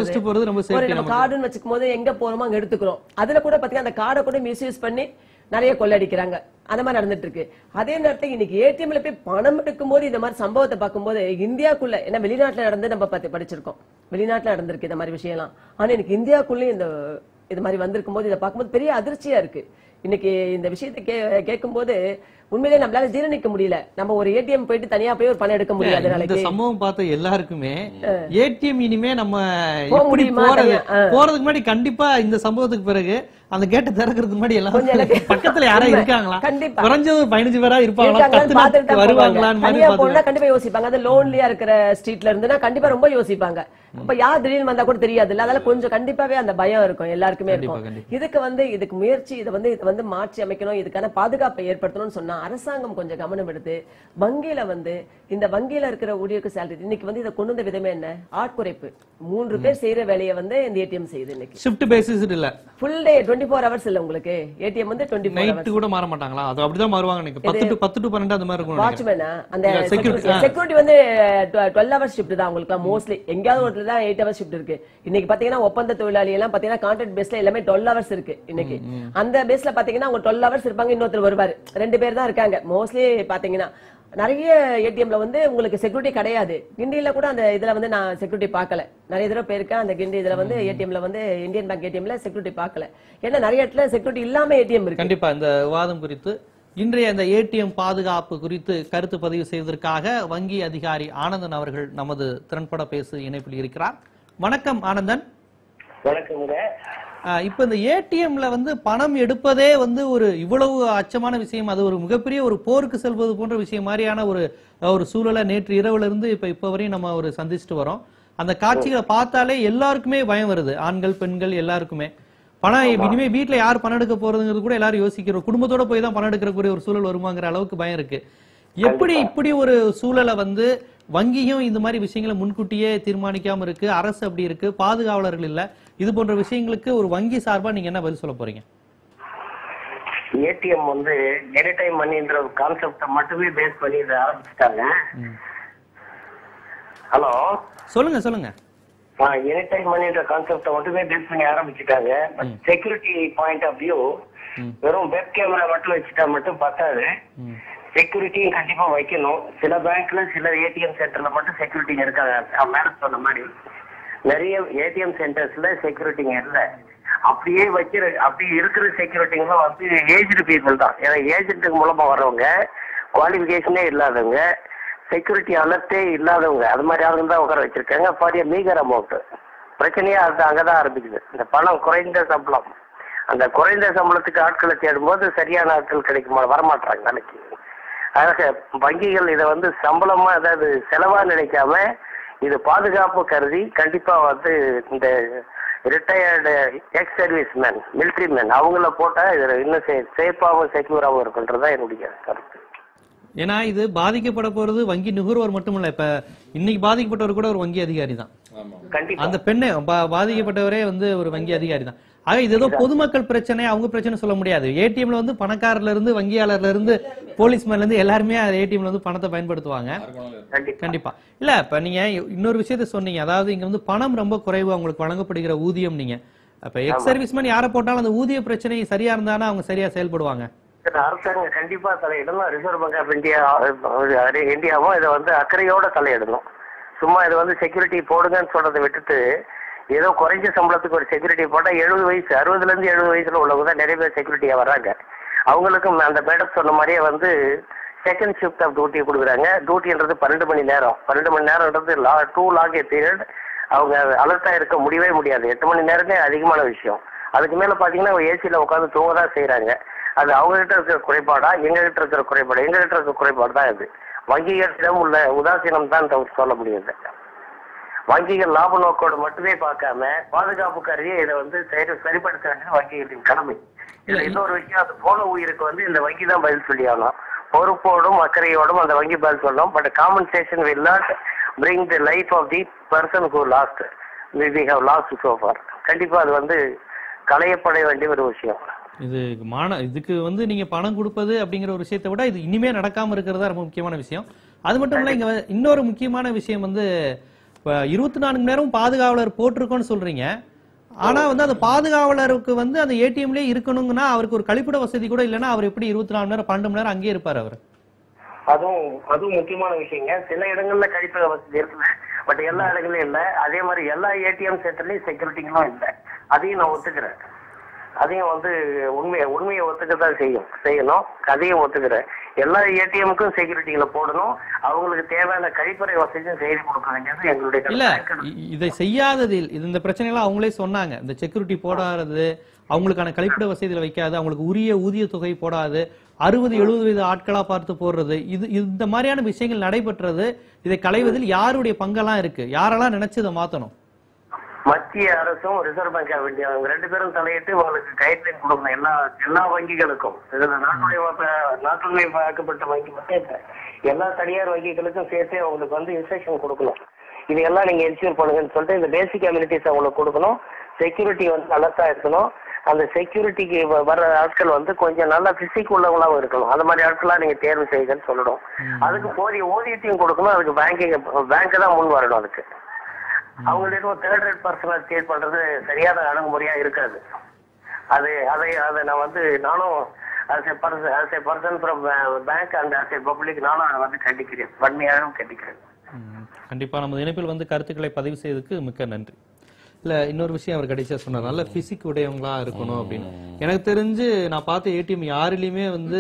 கார்டுன்னு வச்சுக்கும் போது எங்க போறோமோ அங்க எடுத்துக்கிறோம். அதுல கூட பாத்தீங்கன்னா அந்த கார்டை கூட மிஸ்யூஸ் பண்ணி நிறைய கொள்ளடிக்கிறாங்க. அந்த மாதிரி நடந்துட்டு இருக்கு. அதே நேரத்தில் இன்னைக்கு ஏடிஎம்ல போய் பணம் எடுக்கும் போது இந்த மாதிரி சம்பவத்தை பார்க்கும்போது இந்தியாக்குள்ள என்ன வெளிநாட்டுல நடந்து நம்ம பார்த்து படிச்சிருக்கோம், வெளிநாட்டுல நடந்திருக்கு இந்த மாதிரி விஷயம் எல்லாம். ஆனா இன்னைக்கு இந்தியாக்குள்ளேயும் இந்த இது மாதிரி வந்திருக்கும் போது இதை பார்க்கும்போது பெரிய அதிர்ச்சியா இருக்கு. இன்னைக்கு இந்த விஷயத்தை கேட்கும் போது உண்மையிலே நம்மளால ஜீரணிக்க முடியல. நம்ம ஒரு ஏடிஎம் போயிட்டு தனியா போய் ஒரு பணம் எடுக்க முடியாது. இந்த சம்பவம் பார்த்த எல்லாருக்குமே ஏடிஎம் இனிமே நம்ம எப்படி போறது போறதுக்கு முன்னாடி கண்டிப்பா இந்த சம்பவத்துக்கு பிறகு அந்த கேட்டை திறக்கிறதுக்கு முன்னாடி எல்லாம் பக்கத்துல யாரா இருக்காங்களா, கண்டிப்பா குறைஞ்சது ஒரு பதினஞ்சு பேரா இருப்பாங்களா, வருவாங்களா, கண்டிப்பா யோசிப்பாங்க. அது லோன்லியா இருக்கிற ஸ்ட்ரீட்ல இருந்துன்னா கண்டிப்பா ரொம்ப யோசிப்பாங்க. அப்ப யார் திடீர்னு வந்தா கூட தெரியாது இல்ல, அதனால கொஞ்சம் கண்டிப்பாவே அந்த பயம் இருக்கும், எல்லாருக்குமே இருக்கும். இதுக்கு வந்து இதுக்கு முயற்சி இதை வந்து இதை வந்து மாற்றி அமைக்கணும், இதுக்கான பாதுகாப்பை ஏற்படுத்தணும்னு சொன்னா அரசாங்கம் கொஞ்சம் கவனம் எடுத்து வங்கியில வந்து இந்த வங்கியில இருக்கிற ஊழியருக்கு சேலரி இன்னைக்கு வந்து இதை கொண்டு வந்த விதமே என்ன, ஆட்குறைப்பு. மூன்று பேர் செய்யற வேலையை வந்து இந்த ஏடிஎம் செய்யுது. இன்னைக்கு ஷிஃப்ட் பேசிஸ் இல்ல, full day twenty four hours இல்ல உங்களுக்கு ஏடிஎம் வந்து டுவெண்ட்டி ஃபோர் நைட் கூட மாற மாட்டாங்களா? அது அப்படிதான் மாறுவாங்க. இன்னைக்கு பத்து டு பத்து டு பன்னெண்டு அந்த மாதிரி இருக்கும். வாட்ச்மேனா அந்த செக்யூரிட்டி வந்து டுவெல் ஹவர்ஸ் ஷிஃப்ட் தான் உங்களுக்கு மோஸ்ட்லி. எங்கயாவது ஒரு தான் எயிட் ஹவர்ஸ் ஷிஃப்ட் இருக்கு. இன்னைக்கு பாத்தீங்கன்னா ஒப்பந்த தொழிலாளி எல்லாம் பாத்தீங்கன்னா கான்ட்ராக்ட் பேஸ்ல எல்லாமே டுவெல் ஹவர்ஸ் இருக்கு. இன்னைக்கு அந்த பேஸ்ல பாத்தீங்கன்னா அவங்க டுவெல் ஹவர்ஸ் இருப்பாங்க, இன்னொருத்தர் வருவாரு, ரெண்டு பேர் தான் இருக்காங்க மோஸ்ட்லி. பாத்தீங்கன்னா நிறைய ஏடிஎம்ல வந்து உங்களுக்கு செக்யூரிட்டி கிடையாது. கிண்டியில கூட அந்த இதுல வந்து நான் செக்யூரிட்டி பார்க்கல, நிறைய தடவை போயிருக்கேன். அந்த கிண்டி இதுல வந்து ஏடிஎம்ல வந்து இந்தியன் பேங்க் ஏடிஎம்ல செக்யூரிட்டி பார்க்கல. ஏன்னா நிறைய இடத்துல செக்யூரிட்டி இல்லாம ஏடிஎம் இருக்கு. கண்டிப்பா இந்த விவாதம் குறித்து இன்றைய இந்த ஏடிஎம் பாதுகாப்பு குறித்து கருத்து பதிவு செய்வதற்காக வங்கி அதிகாரி ஆனந்தன் அவர்கள் நமது திறன்பட பேசு இணைப்பில் இருக்கிறார். வணக்கம் ஆனந்தன். வணக்கம். இப்ப இந்த ஏடிஎம்ல வந்து பணம் எடுப்பதே வந்து ஒரு இவ்வளவு அச்சமான விஷயம், அது ஒரு மிகப்பெரிய ஒரு போருக்கு செல்வது போன்ற விஷயம் மாதிரியான ஒரு ஒரு சூழலை நேற்று இரவுல இருந்து இப்ப இப்ப வரையும் நம்ம ஒரு சந்திச்சுட்டு வரோம். அந்த காட்சிகளை பார்த்தாலே எல்லாருக்குமே பயம் வருது, ஆண்கள் பெண்கள் எல்லாருக்குமே. பணம் இனிமே வீட்டுல யார் பணம் எடுக்க போறதுங்கிறது கூட எல்லாரும் யோசிக்கிறோம். குடும்பத்தோட போய் தான் பணம் எடுக்கக்கூடிய ஒரு சூழல் வருமாங்கிற அளவுக்கு பயம் இருக்கு. எப்படி இப்படி ஒரு சூழலை வந்து வங்கியும் இந்த மாதிரி விஷயங்களை முன்கூட்டியே தீர்மானிக்காம இருக்கு, அரசு அப்படி இருக்கு, பாதுகாவலர்கள் இல்ல, இது போன்ற விஷயங்களுக்கு ஒரு வங்கி சார்பா நீங்க என்ன பதில் சொல்ல போறீங்க? ஏடிஎம் வந்து எனி டைம் மணின்ற ஒரு கான்செப்ட மட்டுமே பேஸ் பண்ணி இதை ஆரம்பிச்சிட்டாங்க. ஹலோ, சொல்லுங்க சொல்லுங்க. எனி டைம் மணின்ற கான்செப்ட மட்டுமே பேஸ் பண்ணி ஆரம்பிச்சுட்டாங்க. செக்யூரிட்டி பாயிண்ட் ஆஃப் வியூ வெறும் வெப் கேமரா மட்டும் வச்சுட்டா மட்டும் பத்தாது. செக்யூரிட்டியும் கண்டிப்பா வைக்கணும். சில பேங்க்ல சில ஏடிஎம் சென்டர்ல மட்டும் செக்யூரிட்டி இருக்காங்க. மேடம் சொன்ன மாதிரி நிறைய ஏடிஎம் சென்டர்ஸ்ல செக்யூரிட்டிங்க இல்ல. அப்படியே வைக்கிற அப்படி இருக்கிற செக்யூரிட்டிங்களும் வந்து ஏஜ்டு பீப்புள் தான். ஏன்னா ஏஜென்ட்டுக்கு மூலமா வர்றவங்க, குவாலிபிகேஷனே இல்லாதவங்க, செக்யூரிட்டி அலர்ட்டே இல்லாதவங்க, அது மாதிரி ஆளுங்க தான் உட்கார வச்சிருக்காங்க. பாரிய மீகர் அமௌண்ட். பிரச்சனையே அது அங்கதான் ஆரம்பிக்குது. இந்த பணம் குறைந்த சம்பளம், அந்த குறைந்த சம்பளத்துக்கு ஆட்களை தேடும்போது சரியான ஆட்கள் கிடைக்குமா வரமாட்டாங்க நாளைக்கு. அதாக வங்கிகள் இதை வந்து சம்பளமா, அதாவது செலவா நினைக்காம இது பாதுகாப்பு கருதி கண்டிப்பா வந்து இந்த retired ex service man, military man அவங்கள போட்டா இது இன்னும் சேஃபாகவும் செக்யூராகவும் இருக்குன்றதான் என்னுடைய கருத்து. ஏன்னா இது பாதிக்கப்பட போறது வங்கி நுகர்வோர் மட்டும் இல்ல. இப்ப இன்னைக்கு பாதிக்கப்பட்டவர் கூட ஒரு வங்கி அதிகாரி தான். அந்த பெண்ணே பாதிக்கப்பட்டவரே வந்து ஒரு வங்கி அதிகாரி தான். ஆக இது ஏதோ பொதுமக்கள் பிரச்சனை, அவங்க பிரச்சனை சொல்ல முடியாது. ஏடிஎம்ல வந்து பணக்காரர்ல இருந்து, வங்கியாளர்ல இருந்து, போலீஸ்மேன்ல இருந்து எல்லாருமே ஏடிஎம்ல வந்து பணத்தை பயன்படுத்துவாங்க. கண்டிப்பா. இல்ல இப்ப நீங்க இன்னொரு விஷயத்த சொன்னீங்க, அதாவது இங்க வந்து பணம் ரொம்ப குறைவு அவங்களுக்கு வழங்கப்படுகிற ஊதியம். நீங்க அப்ப எக்ஸ் சர்வீஸ்மேன் யாரை போட்டாலும் அந்த ஊதிய பிரச்சனை சரியா இருந்தானா அவங்க சரியா செயல்படுவாங்க. அரசாங்கம் கண்டிப்பா தலையிடணும். ரிசர்வ் பேங்க் ஆஃப் இந்தியா இந்தியாவும் இதை வந்து அக்கறையோட தலையிடணும். சும்மா இதை வந்து செக்யூரிட்டி போடுங்கன்னு சொல்றதை விட்டுட்டு ஏதோ குறைஞ்ச சம்பளத்துக்கு ஒரு செக்யூரிட்டி போட்டா எழுபது வயசு அறுபதுல இருந்து எழுபது வயசுல உள்ளவங்க தான் நிறைய பேர் செக்யூரிட்டியா வர்றாங்க. அவங்களுக்கும் அந்த மேடம் சொன்ன மாதிரியே வந்து செகண்ட் ஷிஃப்ட் ஆஃப் டியூட்டி கொடுக்குறாங்க. டியூட்டின்றது பன்னெண்டு மணி நேரம். பன்னெண்டு மணி நேரம்ன்றது லா டூ லாக் பீரியட். அவங்க அலர்ட்டா இருக்க முடியவே முடியாது. எட்டு மணி நேரமே அதிகமான விஷயம். அதுக்கு மேல பாத்தீங்கன்னா ஏசியில உட்காந்து தூங்க தான் செய்யறாங்க. அது அவங்க கிட்ட இருக்கிற குறைபாடா, எங்க கிட்ட இருக்கிற குறைபாடு, எங்க கிட்ட இருக்கிற குறைபாடு தான் இது. வங்கிகளிடம் உள்ள உதாசீனம் தான் சொல்ல முடியாது. வங்கிகள் லாப நோக்கோடு மட்டுமே பார்க்காம பாதுகாப்பு கருதியே இதை வந்து சரிப்படுத்த வேண்டியது வங்கிகளின் கடமை. இதுல இன்னொரு விஷயம், அது போன உயிருக்கு வந்து இந்த வங்கி தான் பதில் சொல்லி ஆகணும். பொறுப்போடும் அக்கறையோடும் அந்த வங்கி பதில் சொல்லணும். But compensation will not bring the life of the person who lost we have lost so far. கண்டிப்பா அது வந்து களையப்பட வேண்டிய ஒரு விஷயம். இது மான இதுக்கு வந்து நீங்க பணம் கொடுப்பது அப்படிங்கிற ஒரு விஷயத்தை விட இது இனிமே நடக்காம இருக்கிறதா ரொம்ப முக்கியமான விஷயம். அது மட்டும் இல்ல, இங்க இன்னொரு முக்கியமான விஷயம் வந்து இருபத்தி நான்கு மணி நேரம் பாதுகாவலர் போட்டிருக்கோன்னு சொல்றீங்க. ஆனா வந்து அந்த பாதுகாவலருக்கு வந்து அந்த ஏடிஎம்லயே இருக்கணும்னா அவருக்கு ஒரு கழிப்பிட வசதி கூட இல்லைன்னா அவர் எப்படி இருபத்தி நாலு மணி நேரம் பன்னெண்டு மணி நேரம் அங்கேயே இருப்பாரு அவர்? அதுவும் அதுவும் முக்கியமான விஷயங்க. சில இடங்கள்ல கழிப்பிட வசதி இருக்குல்ல, பட் எல்லா இடங்களையும் இல்ல. அதே மாதிரி எல்லா ஏடிஎம் சென்டர்லயும் செக்யூரிட்டிங்களும் இல்லை. அதையும் நான் ஒத்துக்கிறேன். அதையும் வந்து உண்மையை உண்மையை ஒத்துக்கத்தான் செய்யும் செய்யணும். அதையும் ஒத்துக்கிறேன். எல்லா ஏடிஎம்முக்கும் செக்யூரிட்டிகளை போடணும். அவங்களுக்கு தேவையான கழிப்பறை வசதியும் செய்து கொடுக்க வேண்டியது எங்களுடைய இல்ல. இதை செய்யாததில் இது இந்த பிரச்சனைகள் அவங்களே சொன்னாங்க. இந்த செக்யூரிட்டி போடாதது, அவங்களுக்கான கழிப்பிட வசதிகளை வைக்காது, அவங்களுக்கு உரிய ஊதிய தொகை போடாது, அறுபது எழுபது வயது ஆட்களா பார்த்து போடுறது, இது இந்த மாதிரியான விஷயங்கள் நடைபெற்றது. இதை களைவதில் யாருடைய பங்கெல்லாம் இருக்கு? யாரெல்லாம் நினைச்சு இதை மாத்தணும்? மத்திய அரசும் ரிசர்வ் பேங்க் ஆஃப் இந்தியா அவங்க ரெண்டு பேரும் தலையிட்டு உங்களுக்கு கைட்லைன் கொடுக்கணும் எல்லா எல்லா வங்கிகளுக்கும். இதுல நாட்டுடைய நாட்டுடையமாக்கப்பட்ட வங்கி மட்டும் இல்லை, எல்லா தனியார் வங்கிகளுக்கும் சேர்த்து அவங்களுக்கு வந்து இன்ஸ்ட்ரக்ஷன் கொடுக்கணும். இது எல்லாம் நீங்க என்ஷூர் பண்ணுங்கன்னு சொல்லிட்டு இந்த பேசிக் அம்யூனிட்டிஸ் அவங்களுக்கு கொடுக்கணும். செக்யூரிட்டி வந்து அலர்ட்டா இருக்கணும். அந்த செக்யூரிட்டிக்கு வர ஆட்கள் வந்து கொஞ்சம் நல்லா பிசிக் உள்ளவங்களாவும் இருக்கணும். அந்த மாதிரி ஆட்களா நீங்க தேர்வு செய்யுங்கன்னு சொல்லணும். அதுக்கு போதிய ஊதியத்தையும் கொடுக்கணும். அதுக்கு பேங்கிங் பேங்க் தான் முன் வரணும். அதுக்கு அவங்களுக்கு தேர்ட் ரேட் பர்சனல் கிரியேட் பண்றது சரியான அணுகுமுறையா இருக்காது. அது அதை அதை நான் வந்து நானும் as a person as a person from bank and as a public நானும் அதை வந்து கண்டிக்கிறேன், வன்மையாகவும் கண்டிக்கிறேன். கண்டிப்பா நமது இணைப்பில் வந்து கருத்துக்களை பதிவு செய்ததுக்கு மிக்க நன்றி. இல்ல இன்னொரு விஷயம் அவர் கடைசியா சொன்னார், நல்ல பிசிக் உடையவங்களா இருக்கணும் அப்படின்னு. எனக்கு தெரிஞ்சு நான் பார்த்த ஏடிஎம் யாருலயுமே வந்து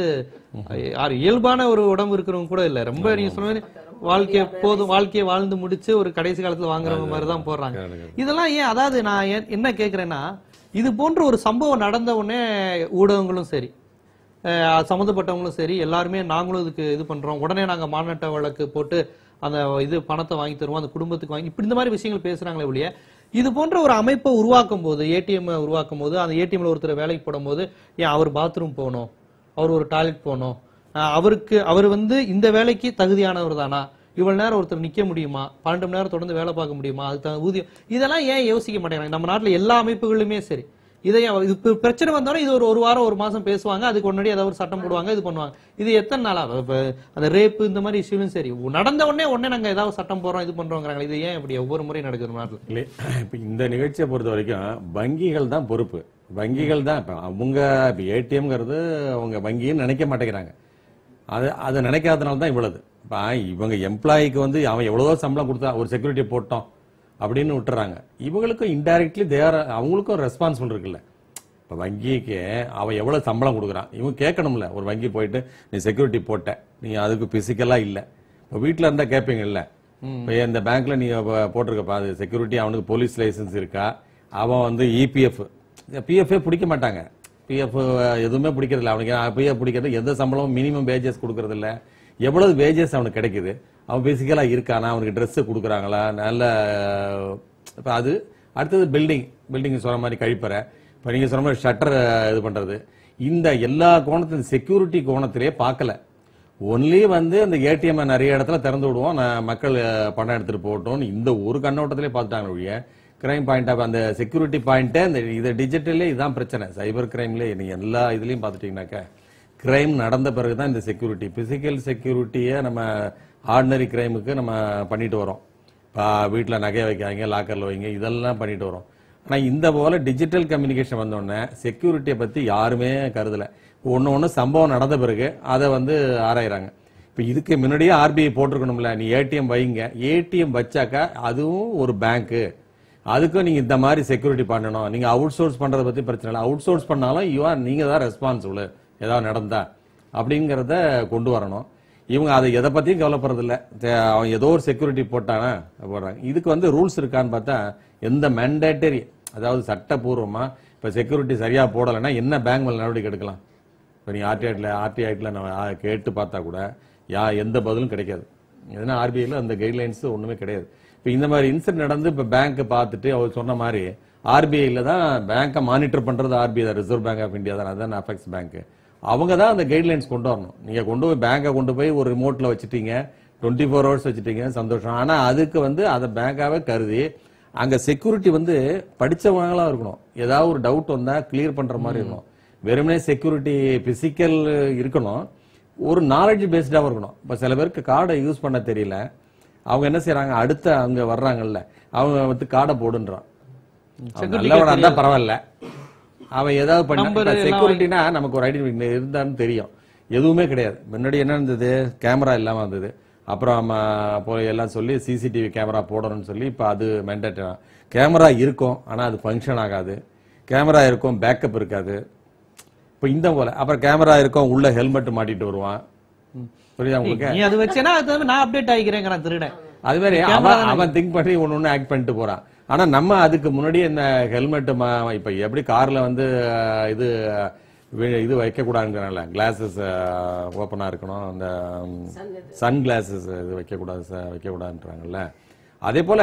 இயல்பான ஒரு உடம்பு இருக்கிறவங்க கூட இல்ல. ரொம்ப நீங்க சொன்ன வாழ்க்கைய போதும் வாழ்க்கையை வாழ்ந்து முடிச்சு ஒரு கடைசி காலத்துல வாங்குறவங்க மாதிரிதான் போடுறாங்க. இதெல்லாம் ஏன்? அதாவது நான் என்ன கேக்குறேன்னா, இது போன்ற ஒரு சம்பவம் நடந்த உடனே ஊடகங்களும் சரி, சம்மந்தப்பட்டவங்களும் சரி, எல்லாருமே நாங்களும் இதுக்கு இது பண்றோம், உடனே நாங்க மாநாட்ட வழக்கு போட்டு அந்த இது பணத்தை வாங்கி தருவோம், அந்த குடும்பத்துக்கு வாங்கி, இப்படி இந்த மாதிரி விஷயங்கள் பேசுறாங்களே ஒழிய, இது போன்ற ஒரு அமைப்பை உருவாக்கும் போது, ஏடிஎம் உருவாக்கும் போது, அந்த ஏடிஎம்ல ஒருத்தர் வேலைக்கு போடும் போது, ஏன் அவர் பாத்ரூம் போகணும், அவர் ஒரு டாய்லெட் போகணும், அவருக்கு அவர் வந்து இந்த வேலைக்கு தகுதியானவர் தானா, இவ்வளவு நேரம் ஒருத்தர் நிக்க முடியுமா, பன்னெண்டு மணி நேரம் தொடர்ந்து வேலை பார்க்க முடியுமா, அதுக்கு ஊதியம், இதெல்லாம் ஏன் யோசிக்க மாட்டேங்கிறாங்க? நம்ம நாட்டுல எல்லா அமைப்புகளுமே சரி, இதை இது பிரச்சனை வந்தாலும் இது ஒரு ஒரு வாரம் ஒரு மாசம் பேசுவாங்க, அதுக்கு முன்னாடி ஏதாவது ஒரு சட்டம் போடுவாங்க, இது பண்ணுவாங்க. இது எத்தனை நாளா அந்த ரேப்பு இந்த மாதிரி இஷ்யூலும் சரி நடந்த உடனே உடனே நாங்க ஏதாவது சட்டம் போடுறோம் இது பண்றோங்கிறாங்க. இது ஏன் இப்படி ஒவ்வொரு முறையும் நடக்குது நாட்டில்? இல்லை, இப்ப இந்த நிகழ்ச்சியை பொறுத்த வரைக்கும் வங்கிகள் தான் பொறுப்பு. வங்கிகள் தான் இப்ப அவங்க இப்ப ஏடிஎம்ங்கிறது அவங்க வங்கின்னு நினைக்க மாட்டேங்கிறாங்க. அது அதை நினைக்காதனால தான் இவ்வளவு. இப்ப இவங்க எம்ப்ளாய்க்கு வந்து அவன் எவ்வளவோ சம்பளம் கொடுத்தா ஒரு செக்யூரிட்டி போட்டோம் அப்படின்னு விட்டுறாங்க. இவங்களுக்கும் இன்டைரக்ட்லி தேர் அவங்களுக்கும் ரெஸ்பான்சிபிள் இருக்குல்ல. இப்ப வங்கிக்கு அவன் எவ்வளவு சம்பளம் கொடுக்குறான் இவங்க கேட்கணும்ல. ஒரு வங்கி போயிட்டு நீ செக்யூரிட்டி போட்ட, நீ அதுக்கு பிசிக்கலா இல்ல, இப்ப வீட்டுல இருந்தா கேட்பீங்க இல்ல, இப்ப இந்த பேங்க்ல நீ போட்டிருக்கப்பா அது செக்யூரிட்டி, அவனுக்கு போலீஸ் லைசன்ஸ் இருக்கா, அவன் வந்து இபிஎஃப் பிஎஃப் பிடிக்க மாட்டாங்க, பிஎஃப் எதுவுமே பிடிக்கிறது இல்லை அவனுக்கு. பிஎஃப் பிடிக்கிறது எந்த சம்பளமும் மினிமம் வேஜஸ் கொடுக்கறது இல்ல, எவ்வளவு வேஜஸ் அவனுக்கு கிடைக்குது, அவன் பேசிக்கலா இருக்கானா, அவனுக்கு ட்ரெஸ் கொடுக்குறாங்களா, நல்ல இப்ப அது அடுத்தது பில்டிங் பில்டிங் சொன்ன மாதிரி கழிப்பறை, இப்ப நீங்க சொன்ன மாதிரி ஷட்டர் இது பண்றது, இந்த எல்லா கோணத்திலும் செக்யூரிட்டி கோணத்திலே பார்க்கல. ஒன்லி வந்து அந்த ஏடிஎம் நிறைய இடத்துல திறந்து விடுவோம், மக்கள் பணம் எடுத்துட்டு போட்டோம், இந்த ஒரு கண்ணோட்டத்திலே பார்த்துட்டாங்க ஒழிய கிரைம் பாயிண்ட் ஆஃப் அந்த செக்யூரிட்டி பாயிண்ட் இந்த இது டிஜிட்டல்லே இதுதான் பிரச்சனை. சைபர் கிரைம்ல நீங்க எல்லா இதுலயும் பாத்துட்டீங்கன்னாக்க கிரைம் நடந்த பிறகுதான் இந்த செக்யூரிட்டி பிசிக்கல் செக்யூரிட்டியை நம்ம ஆர்டினரி கிரைமுக்கு நம்ம பண்ணிட்டு வரோம். வீட்டுல நகையை வைக்காங்க, லாக்கர்ல வைங்க, இதெல்லாம் பண்ணிட்டு வரோம். ஆனா இந்த போல டிஜிட்டல் கம்யூனிகேஷன் வந்தோடனே செக்யூரிட்டியை பத்தி யாருமே கருதல. ஒன்னு ஒண்ணு சம்பவம் நடந்த பிறகு அதை வந்து ஆராயிறாங்க. இப்ப இதுக்கு முன்னாடியே ஆர்பிஐ போட்டிருக்கணும்ல, நீ ஏடிஎம் வைங்க, ஏடிஎம் வச்சாக்கா அதுவும் ஒரு பேங்க், அதுக்கும் நீங்க இந்த மாதிரி செக்யூரிட்டி பண்ணணும். நீங்க அவுட் சோர்ஸ் பண்றதை பத்தி பிரச்சனை இல்லை, அவுட் சோர்ஸ் பண்ணாலும் யூ ஆர் நீங்க தான் ரெஸ்பான்சிபிள் ஏதாவது நடந்தா அப்படிங்கறத கொண்டு வரணும். இவங்க அதை எதை பத்தியும் கவலைப்படுறது இல்ல, அவன் ஏதோ ஒரு செக்யூரிட்டி போட்டானா போடுறாங்க. இதுக்கு வந்து ரூல்ஸ் இருக்கான்னு பார்த்தா எந்த மேண்டேட்டரி, அதாவது சட்டப்பூர்வமா இப்ப செக்யூரிட்டி சரியா போடலைன்னா என்ன பேங்க் மேல நடவடிக்கை எடுக்கலாம். இப்ப நீங்க ஆர்டிஐல ஆர்டிஐல நம்ம கேட்டு பார்த்தா கூட யா எந்த பதிலும் கிடைக்காது. ஏன்னா ஆர்பிஐல அந்த கைட்லைன்ஸ் ஒண்ணுமே கிடையாது. இப்ப இந்த மாதிரி இன்சிடென்ட் நடந்து இப்ப பேங்க் பார்த்துட்டு அவர் சொன்ன மாதிரி ஆர்பிஐல தான் பேங்கை மானிட்டர் பண்றது ஆர்பிஐ தான், ரிசர்வ் பேங்க் ஆஃப் இந்தியா தான், அதான் அஃபெக்ட்ஸ் பேங்க். அவங்க தான் அந்த கைட்லைன்ஸ் கொண்டு வரணும். நீங்க கொண்டு போய் பேங்கை கொண்டு போய் ஒரு ரிமோட்ல வச்சுட்டீங்க, டுவெண்ட்டி ஃபோர் ஹவர்ஸ் வச்சுட்டீங்க, சந்தோஷம். ஆனா அதுக்கு வந்து அதை பேங்காவே கருதி அங்க செக்யூரிட்டி வந்து படிச்சவங்களா இருக்கணும். ஏதாவது ஒரு டவுட் வந்தா கிளியர் பண்ற மாதிரி இருக்கணும். வெறுமனே செக்யூரிட்டி பிசிக்கல் இருக்கணும், ஒரு நாலேஜ் பேஸ்டாவும் இருக்கணும். இப்ப சில பேருக்கு கார்டை யூஸ் பண்ண தெரியல, அவங்க என்ன செய்யறாங்க, அடுத்த அங்க வர்றாங்கல்ல அவங்க வந்து கார்டை போடுன்றான். நல்லவனா இருந்தா பரவாயில்ல, அவன் ஏதாவது பண்ண செக்யூரிட்டினா நமக்கு ஒரு ஐடென்டி இருந்தான்னு தெரியும், எதுவுமே கிடையாது. முன்னாடி என்ன இருந்தது, கேமரா இல்லாம இருந்தது, அப்புறம் போய் எல்லாம் சொல்லி சிசிடிவி கேமரா போடணும்னு சொல்லி இப்ப அது மேண்டேட்டரி. கேமரா இருக்கும் ஆனா அது ஃபங்க்ஷன் ஆகாது, கேமரா இருக்கும் பேக்கப் இருக்காது. இப்ப இந்த போல அப்புறம் கேமரா இருக்கும் உள்ள ஹெல்மெட் மாட்டிட்டு வருவான், புரியுதா உங்களுக்கு? நீ அது வச்சேனா அது நான் அப்டேட் ஆகிக்கிறேன் திருடன். அது மாதிரி அவன் அவன் திங்க் பண்ணி ஒன்னு ஒன்னு ஆக்ட் பண்ணிட்டு போறான். ஆனா நம்ம அதுக்கு முன்னாடி இந்த ஹெல்மெட் இப்ப எப்படி கார்ல வந்து இது இது வைக்க கூடாதுங்கிறனால கிளாஸஸ் ஓப்பனா இருக்கணும், அந்த சன் கிளாஸஸ் இது வைக்க கூடாது வைக்க கூடாதுன்றாங்கல்ல. அதே போல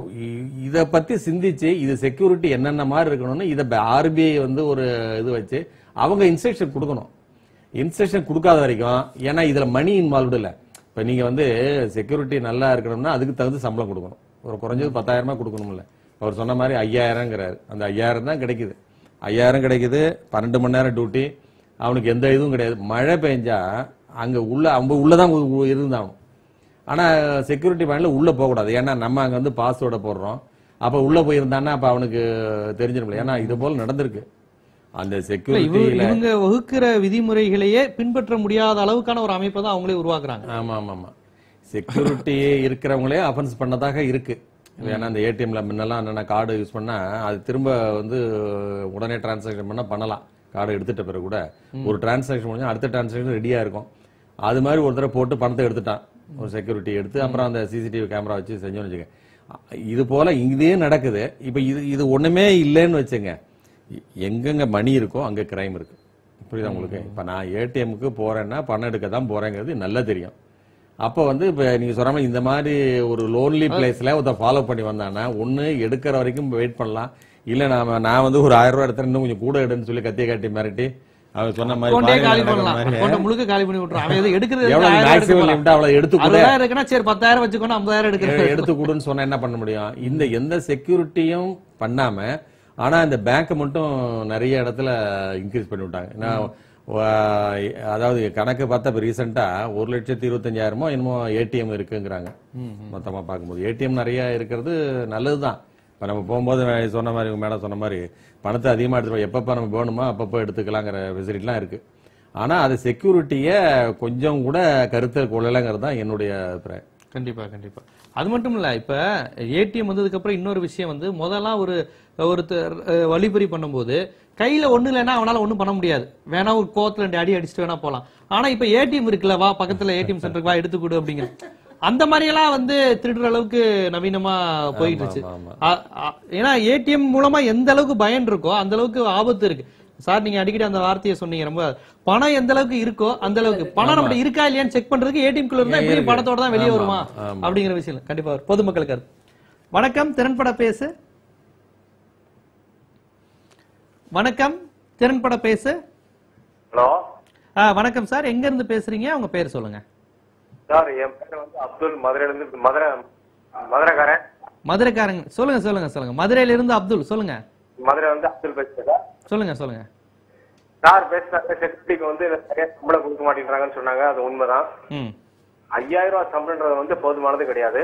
இத பத்தி சிந்திச்சு இது செக்யூரிட்டி என்னென்ன மாதிரி இருக்கணும்னு இத ஆர்பிஐ வந்து ஒரு இது வச்சு அவங்க இன்ஸ்ட்ரக்ஷன் கொடுக்கணும். இன்ஸ்ட்ரக்ஷன் கொடுக்காத வரைக்கும், ஏன்னா இதுல மணி இன்வால்வ்டு இல்ல. இப்ப நீங்க வந்து செக்யூரிட்டி நல்லா இருக்கணும்னா அதுக்கு தகுந்த சம்பளம் கொடுக்கணும், ஒரு குறைஞ்சது பத்தாயிரம் ரூபாய் கொடுக்கணும்ல. அவர் சொன்ன மாதிரி ஐயாயிரம்ங்கிறாரு, அந்த ஐயாயிரம் தான் கிடைக்குது. ஐயாயிரம் கிடைக்குது, பன்னெண்டு மணி நேரம் டியூட்டி, அவனுக்கு எந்த இதுவும் கிடையாது. மழை பெஞ்சா அங்க உள்ள அவங்க உள்ளதான் இருந்தாகணும். ஆனா செக்யூரிட்டி பாயிண்ட்ல உள்ள போக கூடாது, ஏன்னா நம்ம அங்க வந்து பாஸ்வேர்டை போடுறோம். அப்ப உள்ள போயிருந்தான்னா அப்ப அவனுக்கு தெரிஞ்சிடும். ஏன்னா இது போல நடந்திருக்கு. அந்த செக்யூரிட்டி இவங்க வகுக்கிற விதிமுறைகளையே பின்பற்ற முடியாத அளவுக்கான ஒரு அமைப்பை தான் அவங்களே உருவாக்குறாங்க. ஆமா ஆமா ஆமா செக்யூரிட்டி இருக்கிறவங்களே அஃபென்ஸ் பண்ணதாக இருக்கு. ஏன்னா அந்த ஏடிஎம்ல முன்னெல்லாம் என்னென்ன கார்டு யூஸ் பண்ணா அது திரும்ப வந்து உடனே டிரான்சாக்ஷன் பண்ணா பண்ணலாம். கார்டு எடுத்துட்ட பிறகு கூட ஒரு டிரான்சாக்ஷன் முடிஞ்சா அடுத்த டிரான்சாக்ஷன் ரெடியா இருக்கும். அது மாதிரி ஒரு தடவை போட்டு பணத்தை எடுத்துட்டான், ஒரு செக்யூரிட்டி எடுத்து அப்புறம் அந்த சிசிடிவி கேமரா வச்சு செஞ்சோன்னு வச்சுக்க. இது போல இதே நடக்குது. இப்ப இது இது ஒண்ணுமே இல்லைன்னு வச்சுங்க, எங்கெங்க மணி இருக்கோ அங்க கிரைம் இருக்கு, புரியுதா உங்களுக்கு? இப்ப நான் ஏடிஎம்க்கு போறேன்னா பணம் எடுக்க தான் போறேங்கிறது நல்லா தெரியும். அப்ப வந்து இப்ப நீங்க சொன்ன மாதிரி இந்த மாதிரி ஒரு லோன்லி பிளேஸ்ல ஒருத்த ஃபாலோ பண்ணி வந்தானா ஒண்ணு எடுக்கிற வரைக்கும் வெயிட் பண்ணலாம், இல்ல நாம நான் வந்து ஒரு ஆயிரம் ரூபாய் எடுத்தேன் இன்னும் கொஞ்சம் கூட எடுன்னு சொல்லி கத்திய காட்டி மிரட்டி அவன் சொன்ன மாதிரி முழுக்க காலி பண்ணி விட்டுறான். எடுக்கிறது எடுத்து சரி பத்தாயிரம் வச்சுக்கணும், ஐம்பதாயிரம் எடுத்து கொடுன்னு சொன்னா என்ன பண்ண முடியும்? இந்த எந்த செக்யூரிட்டியும் பண்ணாம ஆனா இந்த பேங்க் மட்டும் நிறைய இடத்துல இன்க்ரீஸ் பண்ணி விட்டாங்க. நான் அதாவது கணக்கு பார்த்தா இப்போ ரீசெண்டா ஒரு லட்சத்தி இருபத்தஞ்சாயிரமோ என்னமோ ஏடிஎம் இருக்குங்கிறாங்க. மொத்தமா பார்க்கும்போது ஏடிஎம் நிறைய இருக்கிறது நல்லதுதான். இப்போ நம்ம போகும்போது சொன்ன மாதிரி உங்க மேடம் சொன்ன மாதிரி பணத்தை அதிகமாக எடுத்துருவோம், எப்பப்போ நம்ம வேணுமோ அப்பப்போ எடுத்துக்கலாங்கிற ஃபெசிலிட்டிலாம் இருக்கு. ஆனா அது செக்யூரிட்டியை கொஞ்சம் கூட கருத்தில் கொள்ளலைங்கிறது தான் என்னுடைய அபிப்பிராயம். கண்டிப்பா கண்டிப்பா. அது மட்டும் இல்ல, இப்ப ஏடிஎம் வந்ததுக்கு அப்புறம் இன்னொரு விஷயம் வந்து முதல்லாம் ஒரு ஒருத்தர் வழிபறி பண்ணும்போது கையில ஒண்ணு இல்லைன்னா அவனால ஒண்ணும் பண்ண முடியாது, வேணா ஒரு கோத்துல ரெண்டு அடி அடிச்சுட்டு வேணா போலாம். ஆனா இப்ப ஏடிஎம் இருக்குல்ல, வா பக்கத்துல ஏடிஎம் சென்டருக்கு வா எடுத்து கொடு அப்படிங்கிற அந்த மாதிரி எல்லாம் வந்து திருடுற அளவுக்கு நவீனமா போயிட்டு இருச்சு. ஏன்னா ஏடிஎம் மூலமா எந்த அளவுக்கு பயன் இருக்கோ அந்த அளவுக்கு ஆபத்து இருக்கு. சார் நீங்க அடிக்கடி அந்த வார்த்தையை சொன்னீங்க, ரொம்ப பணம் எந்த அளவுக்கு இருக்கோ அந்த அளவுக்கு பணம் நம்ம இருக்கா இல்லையான்னு செக் பண்றதுக்கு ஏடிஎம் குள்ள இருந்தா எப்படி பணத்தோட தான் வெளியே வருமா அப்படிங்கிற விஷயம் கண்டிப்பா பொதுமக்களுக்கு. வணக்கம், திறன்பட பேசு. வணக்கம், திறன்பட பேசு. ஹலோ. வணக்கம் சார், எங்க இருந்து பேசுறீங்க, உங்க பேர் சொல்லுங்க. சார் என் பேர் வந்து அப்துல், மதுரையில இருந்து. மதுரை மதுரைக்காரன். மதுரைக்காரங்க, சொல்லுங்க சொல்லுங்க சொல்லுங்க. மதுரையில இருந்து அப்துல், சொல்லுங்க. மதுரை வந்து அப்துல் பேசுறேன். சொல்லுங்க சொல்லுங்க. சார் பேசுறாங்க செக்யூரிட்டிக்கு வந்து சரியா சம்பளம் கொடுக்க மாட்டேங்கிறாங்கன்னு சொன்னாங்க, அது உண்மைதான். ஐயாயிரம் ரூபாய் சம்பளம்ன்றது வந்து போதுமானது கிடையாது.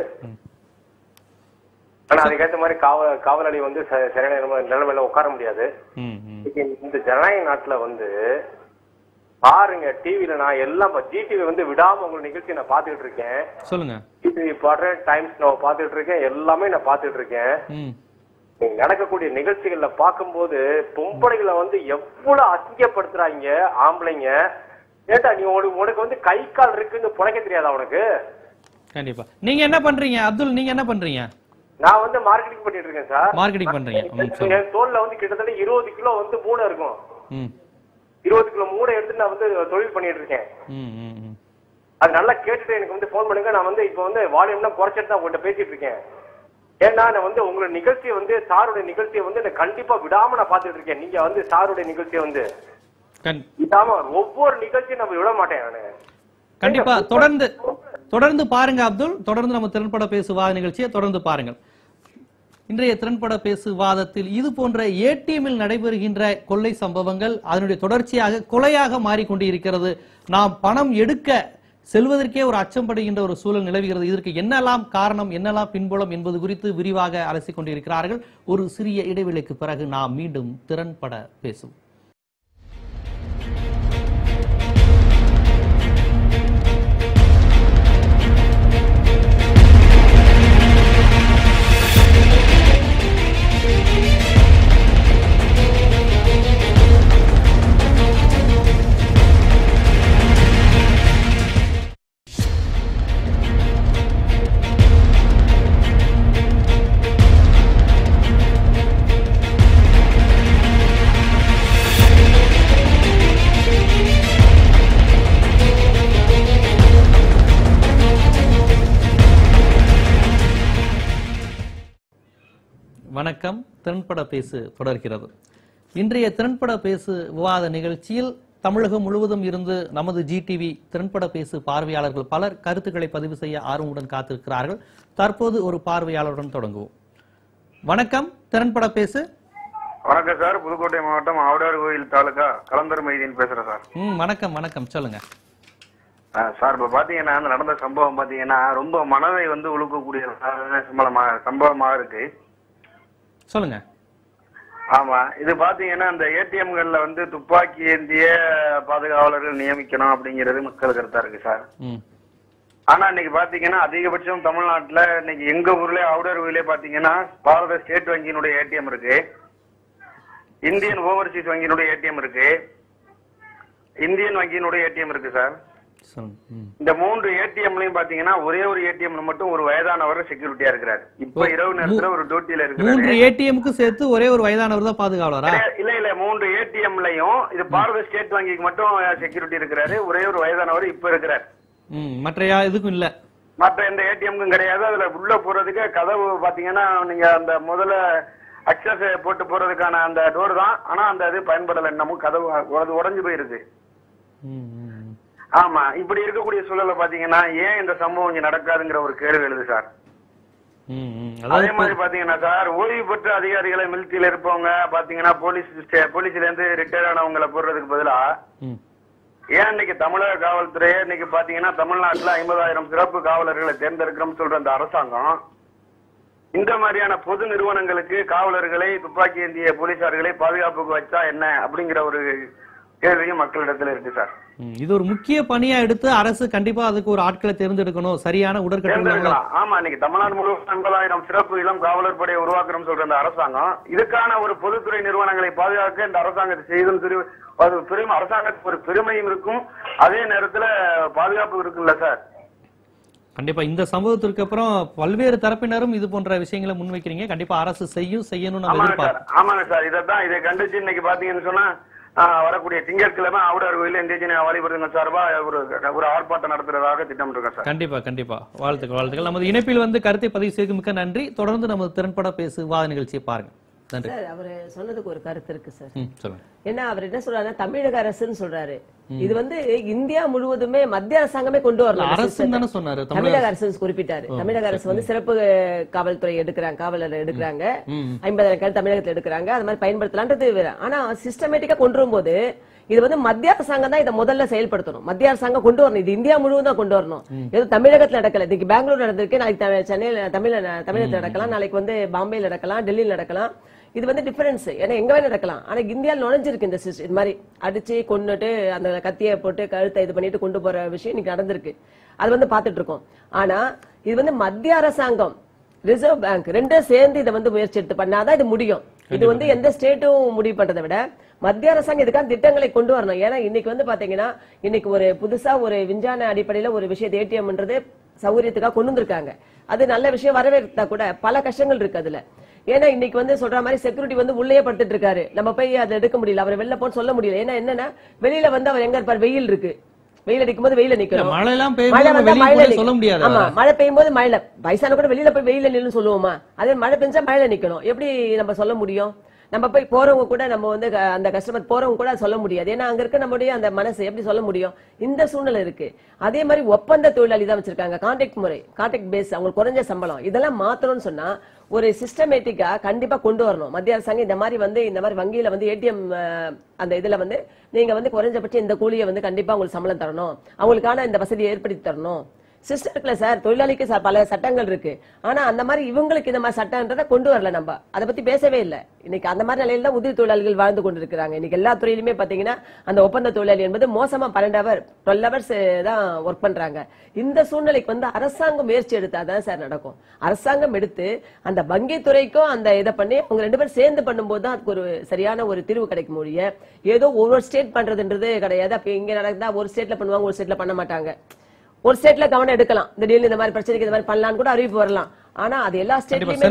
ஆனா அதுக்கேற்ற மாதிரி காவல் காவலாளி வந்து சரியான நிலைமையில உட்கார முடியாது. இந்த ஜனநாயக நாட்டுல வந்து பாருங்க, டிவில நான் எல்லாம் ஜிடிவி வந்து விடாம உங்க நிகழ்ச்சி நான் பாத்துக்கிட்டு இருக்கேன். சொல்லுங்க. டிவி பாடுறேன், டைம்ஸ் நான் பாத்துக்கிட்டு இருக்கேன், எல்லாமே நான் பாத்துக்கிட்டு இருக்கேன். நடக்கக்கூடிய நிகழ்ச்சிகள்ல பார்க்கும்போது பொம்பளைகளை வந்து எவ்வளவு அசிங்கப்படுத்துறாங்க ஆம்பளைங்க. ஏட்டா நீ உனக்கு வந்து கை கால் இருக்குன்னு புழைக்க தெரியாதா உனக்கு? கண்டிப்பா. நீங்க என்ன பண்றீங்க அப்துல், நீங்க என்ன பண்றீங்க? நான் வந்து மார்க்கெட்டிங் பண்ணிட்டு இருக்கேன் சார். மார்க்கெட்டிங் பண்றீங்க. என் தோல்ல வந்து கிட்டத்தட்ட இருபது கிலோ வந்து மூளை இருக்கும். இருபது கிலோ மூளை எடுத்து நான் வந்து தொழில் பண்ணிட்டு இருக்கேன். அது நல்லா கேட்டுட்டு எனக்கு வந்து போன் பண்ணுங்க. நான் வந்து இப்ப வந்து வால்யூம்லாம் குறைச்சிட்டு தான் உங்கள்கிட்ட பேசிட்டு இருக்கேன். ஏன்னா நான் வந்து உங்களோட நிகழ்ச்சியை வந்து சாருடைய நிகழ்ச்சியை வந்து கண்டிப்பா விடாம நான் பாத்துட்டு இருக்கேன். நீங்க வந்து சாருடைய நிகழ்ச்சியை வந்து விடாம ஒவ்வொரு நிகழ்ச்சியும் நம்ம விட மாட்டேன் நானு. கண்டிப்பா தொடர்ந்து தொடர்ந்து பாருங்க அப்துல். தொடர்ந்து நம்ம திறன்பட பேசுவாத நிகழ்ச்சியை தொடர்ந்து பாருங்கள். இன்றைய திறன்பட பேசுவாதத்தில் இது போன்ற ஏடிஎம்மில் நடைபெறுகின்ற கொள்ளை சம்பவங்கள் அதனுடைய தொடர்ச்சியாக கொலையாக மாறிக்கொண்டு இருக்கிறது. நாம் பணம் எடுக்க செல்வதற்கே ஒரு அச்சப்படுகின்ற ஒரு சூழல் நிலவுகிறது. இதற்கு என்னெல்லாம் காரணம், என்னெல்லாம் பின்புலம் என்பது குறித்து விரிவாக அலசிக் கொண்டிருக்கிறார்கள். ஒரு சிறிய இடைவெளிக்கு பிறகு நாம் மீண்டும் திறன்பட பேசுவோம். வணக்கம், திறன்பட பேசு தொடர்கிறது. இன்றைய திறன்பட பேசு விவாத நிகழ்ச்சியில் தமிழகம் முழுவதும் இருந்து நமது ஜிடிவி திறன்பட பேசு பார்வையாளர்கள் பலர் கருத்துக்களை பதிவு செய்ய ஆர்வமுடன் காத்திருக்கிறார்கள். தற்போது ஒரு பார்வையாளருடன் தொடங்குவோம். வணக்கம், திறன்பட பேசு. வணக்கம் சார், புதுக்கோட்டை மாவட்டம் ஆவுடையார் கோயில் தாலுகா கலந்தர் மைதீன் பேசுறேன் சார். ம் வணக்கம் வணக்கம், சொல்லுங்க சார். இப்ப பாத்தீங்கன்னா நடந்த சம்பவம் பாத்தீங்கன்னா ரொம்ப மனதை வந்து உழுக்கக்கூடிய சம்பவமாக இருக்கு. சொல்லுங்க. ஆமா, இது பாத்தீங்கன்னா இந்த ஏடிஎம்கள்ல வந்து துப்பாக்கி ஏந்திய பாதுகாவலர்கள் நியமிக்கணும் அப்படிங்கிறது மக்கள் கருத்தா இருக்கு சார். ஆனா இன்னைக்கு பாத்தீங்கன்னா அதிகபட்சம் தமிழ்நாட்டுல இன்னைக்கு எங்க ஊர்ல ஆவுடையார் கோயிலே பாத்தீங்கன்னா பாரத ஸ்டேட் வங்கியினுடைய ஏடிஎம் இருக்கு, இந்தியன் ஓவர்சீஸ் வங்கியினுடைய ஏடிஎம் இருக்கு, இந்தியன் வங்கியினுடைய ஏடிஎம் இருக்கு சார். இந்த மூன்று ஏடிஎம்லயும் பாத்தீங்கன்னா ஒரே ஒரு ஏடிஎம்ல மட்டும் ஒரு வயதானவர் செக்யூரிட்டியா இருக்கிறார். இப்ப இரவு நேரத்துல ஒரு டியூட்டில இருக்கிறார். மூன்று ஏடிஎம்க்கு சேர்த்து ஒரே ஒரு வயதானவர் தான் பாதுகாவலரா? இல்ல இல்ல, மூன்று ஏடிஎம்லயும் இது பாரத ஸ்டேட் வங்கிக்கு மட்டும் செக்யூரிட்டி இருக்கிறாரு. ஒரே ஒரு வயதானவர் இப்ப இருக்கிறார். மற்ற எதுக்கும் இல்ல, மற்ற எந்த ஏடிஎம்க்கும் கிடையாது. அதுல உள்ள போறதுக்கு கதவு பாத்தீங்கன்னா நீங்க அந்த முதல்ல அக்சஸ் போட்டு போறதுக்கான அந்த டோர் தான். ஆனா அந்த இது பயன்படல, இன்னமும் கதவு உடைஞ்சு போயிருக்கு. ஆமா, இப்படி இருக்கக்கூடிய சூழலை பாத்தீங்கன்னா ஏன் இந்த சம்பவம் இங்க நடக்காதுங்கிற ஒரு கேள்வி எழுது சார். அதே மாதிரி பாத்தீங்கன்னா சார் ஓய்வு பெற்ற அதிகாரிகளை மிலிட்டரியில இருப்பவங்க பாத்தீங்கன்னா போலீஸ் போலீஸ்ல இருந்து ரிட்டையர் ஆனவங்களை போடுறதுக்கு பதிலா ஏன் இன்னைக்கு தமிழக காவல்துறையே இன்னைக்கு பாத்தீங்கன்னா தமிழ்நாட்டுல ஐம்பதாயிரம் சிறப்பு காவலர்களை தேர்ந்தெடுக்கிறோம் சொல்ற அந்த அரசாங்கம் இந்த மாதிரியான பொது நிறுவனங்களுக்கு காவலர்களை துப்பாக்கி ஏந்திய போலீசார்களை பாதுகாப்புக்கு வச்சா என்ன அப்படிங்கிற ஒரு கேள்வியும் மக்களிடத்துல இருக்கு சார். இது ஒரு முக்கிய பணியா எடுத்து அரசு கண்டிப்பா அதுக்கு ஒரு ஆட்களை தேர்ந்தெடுக்கணும், சரியான உடற்கட்டளை. ஆமா, இன்னைக்கு தமிழ்நாடு முழுவதும் ஐம்பதாயிரம் சிறப்பு இளம் காவலர் படையை உருவாக்குறோம் சொல்ற அந்த அரசாங்கம் இதுக்கான ஒரு பொதுத்துறை நிறுவனங்களை பாதுகாக்க இந்த அரசாங்கத்தை செய்தும் அது பெருமை, அரசாங்கத்துக்கு ஒரு பெருமையும் இருக்கும், அதே நேரத்துல பாதுகாப்பு இருக்குல்ல சார். கண்டிப்பா இந்த சம்பவத்திற்கு அப்புறம் பல்வேறு தரப்பினரும் இது போன்ற விஷயங்களை முன்வைக்கிறீங்க. கண்டிப்பா அரசு செய்யும் செய்யணும். ஆமாங்க சார், இதான் இதை கண்டிச்சு இன்னைக்கு பாத்தீங்கன்னு சொன்னா வரக்கூடிய திங்கட்கிழமை ஆவுடார் கோயில இந்திய வாலிபர்கள் சார்பா ஒரு ஒரு ஆர்ப்பாட்டம் நடத்துறதாக திட்டமிட்டிருக்கோம் சார். கண்டிப்பா கண்டிப்பா வாழ்த்துக்கள் வாழ்த்துக்கள். நமது இணைப்பில் வந்து கருத்தை பதிவு செய்து மிக்க நன்றி. தொடர்ந்து நமது திறன்பட பேசு விவாத நிகழ்ச்சியை பாருங்க. சார் அவரு சொன்னதுக்கு ஒரு கருத்து இருக்கு சார். சொல்லுங்க. ஏன்னா அவர் என்ன சொல்றாருன்னா தமிழக அரசுன்னு சொல்றாரு. இது வந்து இந்தியா முழுவதுமே மத்திய அரசாங்கமே கொண்டு வரலாம். தமிழக அரசு குறிப்பிட்டாரு. தமிழக அரசு வந்து சிறப்பு காவல்துறை எடுக்கிறாங்க, காவலர் எடுக்கிறாங்க, ஐம்பதாயிரம் பேர் தமிழகத்தில் எடுக்கிறாங்க, அது மாதிரி பயன்படுத்தலான்றது வேற. ஆனா சிஸ்டமேட்டிக்கா கொண்டு வரும்போது இது வந்து மத்திய அரசாங்கம் தான் இதை முதல்ல செயல்படுத்தணும். மத்திய அரசாங்கம் கொண்டு வரணும், இது இந்தியா முழுவதும் தான் கொண்டு வரணும். ஏதோ தமிழகத்துல நடக்கல, இன்னைக்கு பெங்களூர் நடந்திருக்கு, நாளைக்கு சென்னையில தமிழ் தமிழகத்தில் நடக்கலாம், நாளைக்கு வந்து பாம்பேல நடக்கலாம், டெல்லியில் நடக்கலாம். இது வந்து டிஃபரன்ஸ், ஏன்னா எங்க வேணா நடக்கலாம். ஆனா இந்தியாவில் நுழைஞ்சிருக்கு இந்த சிஸ்டம். இது மாதிரி அடிச்சு கொண்டுட்டு அந்த கத்தியை போட்டு கழுத்தை இது பண்ணிட்டு கொண்டு போற விஷயம் இன்னைக்கு நடந்திருக்கு. அது வந்து பாத்துட்டு இருக்கோம். ஆனா இது வந்து மத்திய அரசாங்கம், ரிசர்வ் பேங்க் ரெண்டும் சேர்ந்து இதை வந்து முயற்சி எடுத்து பண்ணாதான் இது முடியும். இது வந்து எந்த ஸ்டேட்டும் முடிவு பண்றதை விட மத்திய அரசாங்கம் இதுக்கான திட்டங்களை கொண்டு வரணும். ஏன்னா இன்னைக்கு வந்து பாத்தீங்கன்னா இன்னைக்கு ஒரு புதுசா ஒரு விஞ்ஞான அடிப்படையில ஒரு விஷயத்தை ஏடிஎம்ன்றது சௌகரியத்துக்காக கொண்டு வந்திருக்காங்க. அது நல்ல விஷயம், வரவேற்றா கூட பல கஷ்டங்கள் இருக்கு அதுல. ஏன்னா இன்னைக்கு வந்து சொல்ற மாதிரி செக்யூரிட்டி வந்து உள்ளே படுத்துட்டு இருக்காரு, நம்ம போய் அதை எடுக்க முடியல, அவரை வெளில போன்னு சொல்ல முடியல. ஏன்னா என்னன்னா வெளியில வந்து அவர் எங்க இருப்பார், வெயில் இருக்கு, வெயில் அடிக்கும் போது வெயில நிக்கணும், மழை சொல்ல முடியாது. ஆமா, மழை பெய்யும் போது மழையில வயசான கூட வெளியில போய் வெயில நின்னு சொல்லுவோமா, அதே மழை பெஞ்சா மழையில நிக்கணும், எப்படி நம்ம சொல்ல முடியும்? நம்ம போய் போறவங்க கூட நம்ம வந்து அந்த கஸ்டமர் போறவங்க கூட சொல்ல முடியாது. ஏன்னா அங்க இருக்க நம்முடைய அந்த மனசு எப்படி சொல்ல முடியும்? இந்த சூழ்நிலை இருக்கு. அதே மாதிரி ஒப்பந்த தொழிலாளி தான் வச்சிருக்காங்க, கான்ட்ராக்ட் முறை, கான்ட்ராக்ட் பேஸ், அவங்களுக்கு குறைஞ்ச சம்பளம், இதெல்லாம் மாத்தணும்னு சொன்னா ஒரு சிஸ்டமேட்டிக்கா கண்டிப்பா கொண்டு வரணும் மத்திய அரசாங்கம். இந்த மாதிரி வந்து இந்த மாதிரி வங்கியில வந்து ஏடிஎம் அந்த இதுல வந்து நீங்க வந்து குறைஞ்சபட்சம் இந்த கூலியை வந்து கண்டிப்பா உங்களுக்கு சம்பளம் தரணும், அவங்களுக்கான இந்த வசதியை ஏற்படுத்தி தரணும். சிஸ்டம் இருக்குல்ல சார், தொழிலாளிக்கு பல சட்டங்கள் இருக்கு. ஆனா அந்த மாதிரி இவங்களுக்கு இந்த மாதிரி சட்டம்ன்றதை கொண்டு வரல, நம்ம அதை பத்தி பேசவே இல்லை. இன்னைக்கு அந்த மாதிரி நிலையில தான் உதவி தொழிலாளிகள் வாழ்ந்து கொண்டு இருக்கிறாங்க. இன்னைக்கு எல்லா துறையிலுமே பாத்தீங்கன்னா அந்த ஒப்பந்த தொழிலாளி என்பது மோசமா பன்னெண்டு அவர் டுவெல் ஹவர்ஸ் தான் ஒர்க் பண்றாங்க. இந்த சூழ்நிலைக்கு வந்து அரசாங்கம் முயற்சி எடுத்தாதான் சார் நடக்கும். அரசாங்கம் எடுத்து அந்த வங்கி துறைக்கும் அந்த இதை பண்ணி அவங்க ரெண்டு பேரும் சேர்ந்து பண்ணும்போது தான் அதுக்கு ஒரு சரியான ஒரு தீர்வு கிடைக்க முடியும். ஏதோ ஒரு ஸ்டேட் பண்றதுன்றது கிடையாது. அப்ப இங்க நடந்தா ஒரு ஸ்டேட்ல பண்ணுவாங்க, ஒரு ஸ்டேட்ல பண்ண மாட்டாங்க. ஒரு ஸ்டேட்ல கவனம் எடுக்கலாம், திடீர்னு இந்த மாதிரி பிரச்சனைக்கு இந்த மாதிரி பண்ணலாம்னு கூட அறிவிப்பு வரலாம். ஆனா அது எல்லா ஸ்டேட்லயுமே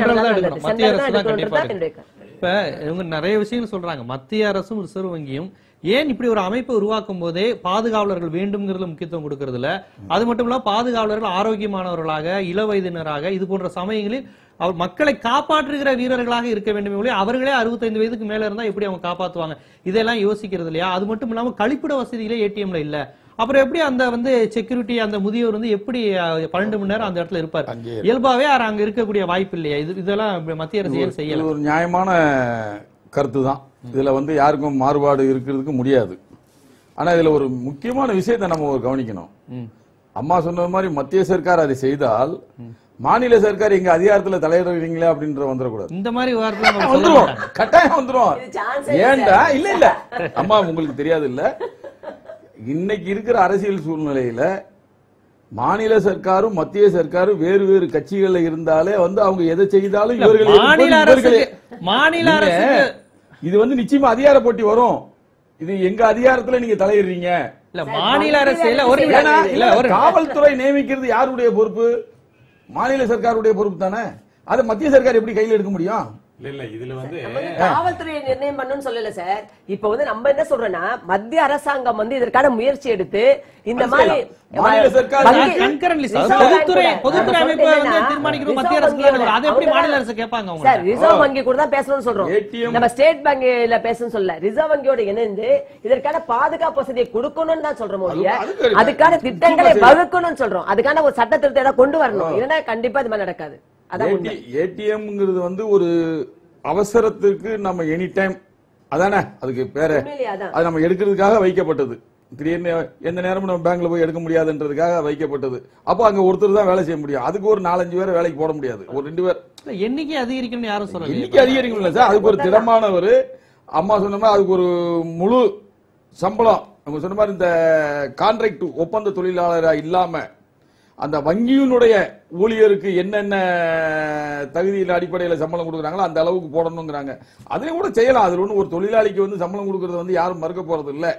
இப்ப இவங்க நிறைய விஷயங்கள் சொல்றாங்க. மத்திய அரசும் ரிசர்வ் வங்கியும் ஏன் இப்படி ஒரு அமைப்பை உருவாக்கும் போதே பாதுகாவலர்கள் வேண்டும்ங்கிறதுல முக்கியத்துவம் கொடுக்கறதுல, அது மட்டும் இல்லாம பாதுகாவலர்கள் ஆரோக்கியமானவர்களாக, இள வயதினராக, இது போன்ற சமயங்களில் அவர் மக்களை காப்பாற்றுகிற வீரர்களாக இருக்க வேண்டும். அவர்களே அறுபத்தைந்து வயதுக்கு மேல இருந்தா எப்படி அவங்க காப்பாத்துவாங்க? இதெல்லாம் யோசிக்கிறது இல்லையா? அது மட்டும் இல்லாம கழிப்பிட வசதிகளே ஏடிஎம்ல இல்ல, அப்புறம் எப்படி அந்த வந்து செக்யூரிட்டி அந்த முதியவர் வந்து எப்படி பன்னெண்டு மணி நேரம் அந்த இடத்துல இருப்பார்? இயல்பாவே அங்க இருக்கக்கூடிய வாய்ப்பு இல்லையா? இது இதெல்லாம் மத்திய அரசு செய்யல. ஒரு நியாயமான கருத்து தான். இதுல வந்து யாருக்கும் மாறுபாடு இருக்கிறதுக்கு முடியாது. ஆனா இதுல ஒரு முக்கியமான விஷயத்தை நம்ம கவனிக்கணும். அம்மா சொன்னது மாதிரி மத்திய சர்க்கார் அதை செய்தால் மாநில சர்க்கார் எங்க அதிகாரத்துல தலையிடுறீங்களா அப்படின்ற வந்துடக்கூடாது. இந்த மாதிரி வந்துரும், கட்டாயம் வந்துரும். ஏன்டா? இல்ல இல்ல அம்மா, உங்களுக்கு தெரியாது இல்ல, இன்னைக்கு இருக்கிற அரசியல் சூழ்நிலையில மாநில சர்க்காரும் மத்திய சர்க்காரும் வேறு வேறு கட்சிகள்ல இருந்தாலே வந்து அவங்க எதை செய்தாலும் மாநில அரசு இது வந்து நிச்சயமா அதிகார போட்டி வரும். இது எங்க அதிகாரத்துல நீங்க தலையிடுறீங்க. இல்ல மாநில அரசியல ஒரு காவல்துறை நியமிக்கிறது யாருடைய பொறுப்பு? மாநில சர்க்காருடைய பொறுப்பு தானே. அதை மத்திய சர்க்கார் எப்படி கையில் எடுக்க முடியும்? இல்ல இதுல வந்து காவல்துறையை நிர்ணயம் பண்ணணும்னு சொல்லல சார். இப்ப வந்து நம்ம என்ன சொல்றோம்னா மத்திய அரசாங்கம் வந்து இதற்கான முயற்சி எடுத்து இந்த மாதிரி மாநில சர்க்கார் பொதுத்துறை அமைப்பை வந்து தீர்மானிக்கிறது மத்திய அரசு, அதை எப்படி மாநில அரசு கேட்பாங்க? அவங்க சார் ரிசர்வ் வங்கி கூட தான் பேசணும்னு சொல்றோம், நம்ம ஸ்டேட் பேங்க்ல பேசணும்னு சொல்ல. ரிசர்வ் வங்கியோட இணைந்து இதற்கான பாதுகாப்பு வசதியை கொடுக்கணும்னு தான் சொல்றோம். அதுக்கான திட்டங்களை வகுக்கணும்னு சொல்றோம். அதுக்கான ஒரு சட்ட திருத்தத்தை கொண்டு வரணும். இல்லைன்னா கண்டிப்பா இது மாதிரி நடக்காது. ஏடிஎம்ங்கிறது வந்து ஒரு அவசரத்துக்கு நம்ம எனி டைம் அதானே அதுக்கு பேரு அது நம்ம எடுக்கிறதுக்காக வைக்கப்பட்டது. திடீர்னு எந்த நேரமும் நம்ம பேங்க்ல போய் எடுக்க முடியாதுன்றதுக்காக வைக்கப்பட்டது. அப்போ அங்க ஒருத்தர் தான் வேலை செய்ய முடியும். அதுக்கு ஒரு நாலஞ்சு பேரை வேலைக்கு போட முடியாது. ஒரு ரெண்டு பேர் எண்ணிக்கை அதிகரிக்கணும்னு யாரும் சொல்றாங்க. எண்ணிக்கை அதிகரிக்கணும் இல்ல சார், அதுக்கு ஒரு திடமானவர் அம்மா சொன்ன மாதிரி அதுக்கு ஒரு முழு சம்பளம் நம்ம சொன்ன மாதிரி இந்த கான்ட்ராக்ட் ஒப்பந்த தொழிலாளரா இல்லாம அந்த வங்கியினுடைய ஊழியருக்கு என்னென்ன தகுதியின் அடிப்படையில் சம்பளம் கொடுக்குறாங்களோ அந்த அளவுக்கு போடணுங்கிறாங்க. அதையும் கூட செய்யலாம். அதுல ஒண்ணு ஒரு தொழிலாளிக்கு வந்து சம்பளம் கொடுக்கறது வந்து யாரும் மறுக்க போறது இல்ல.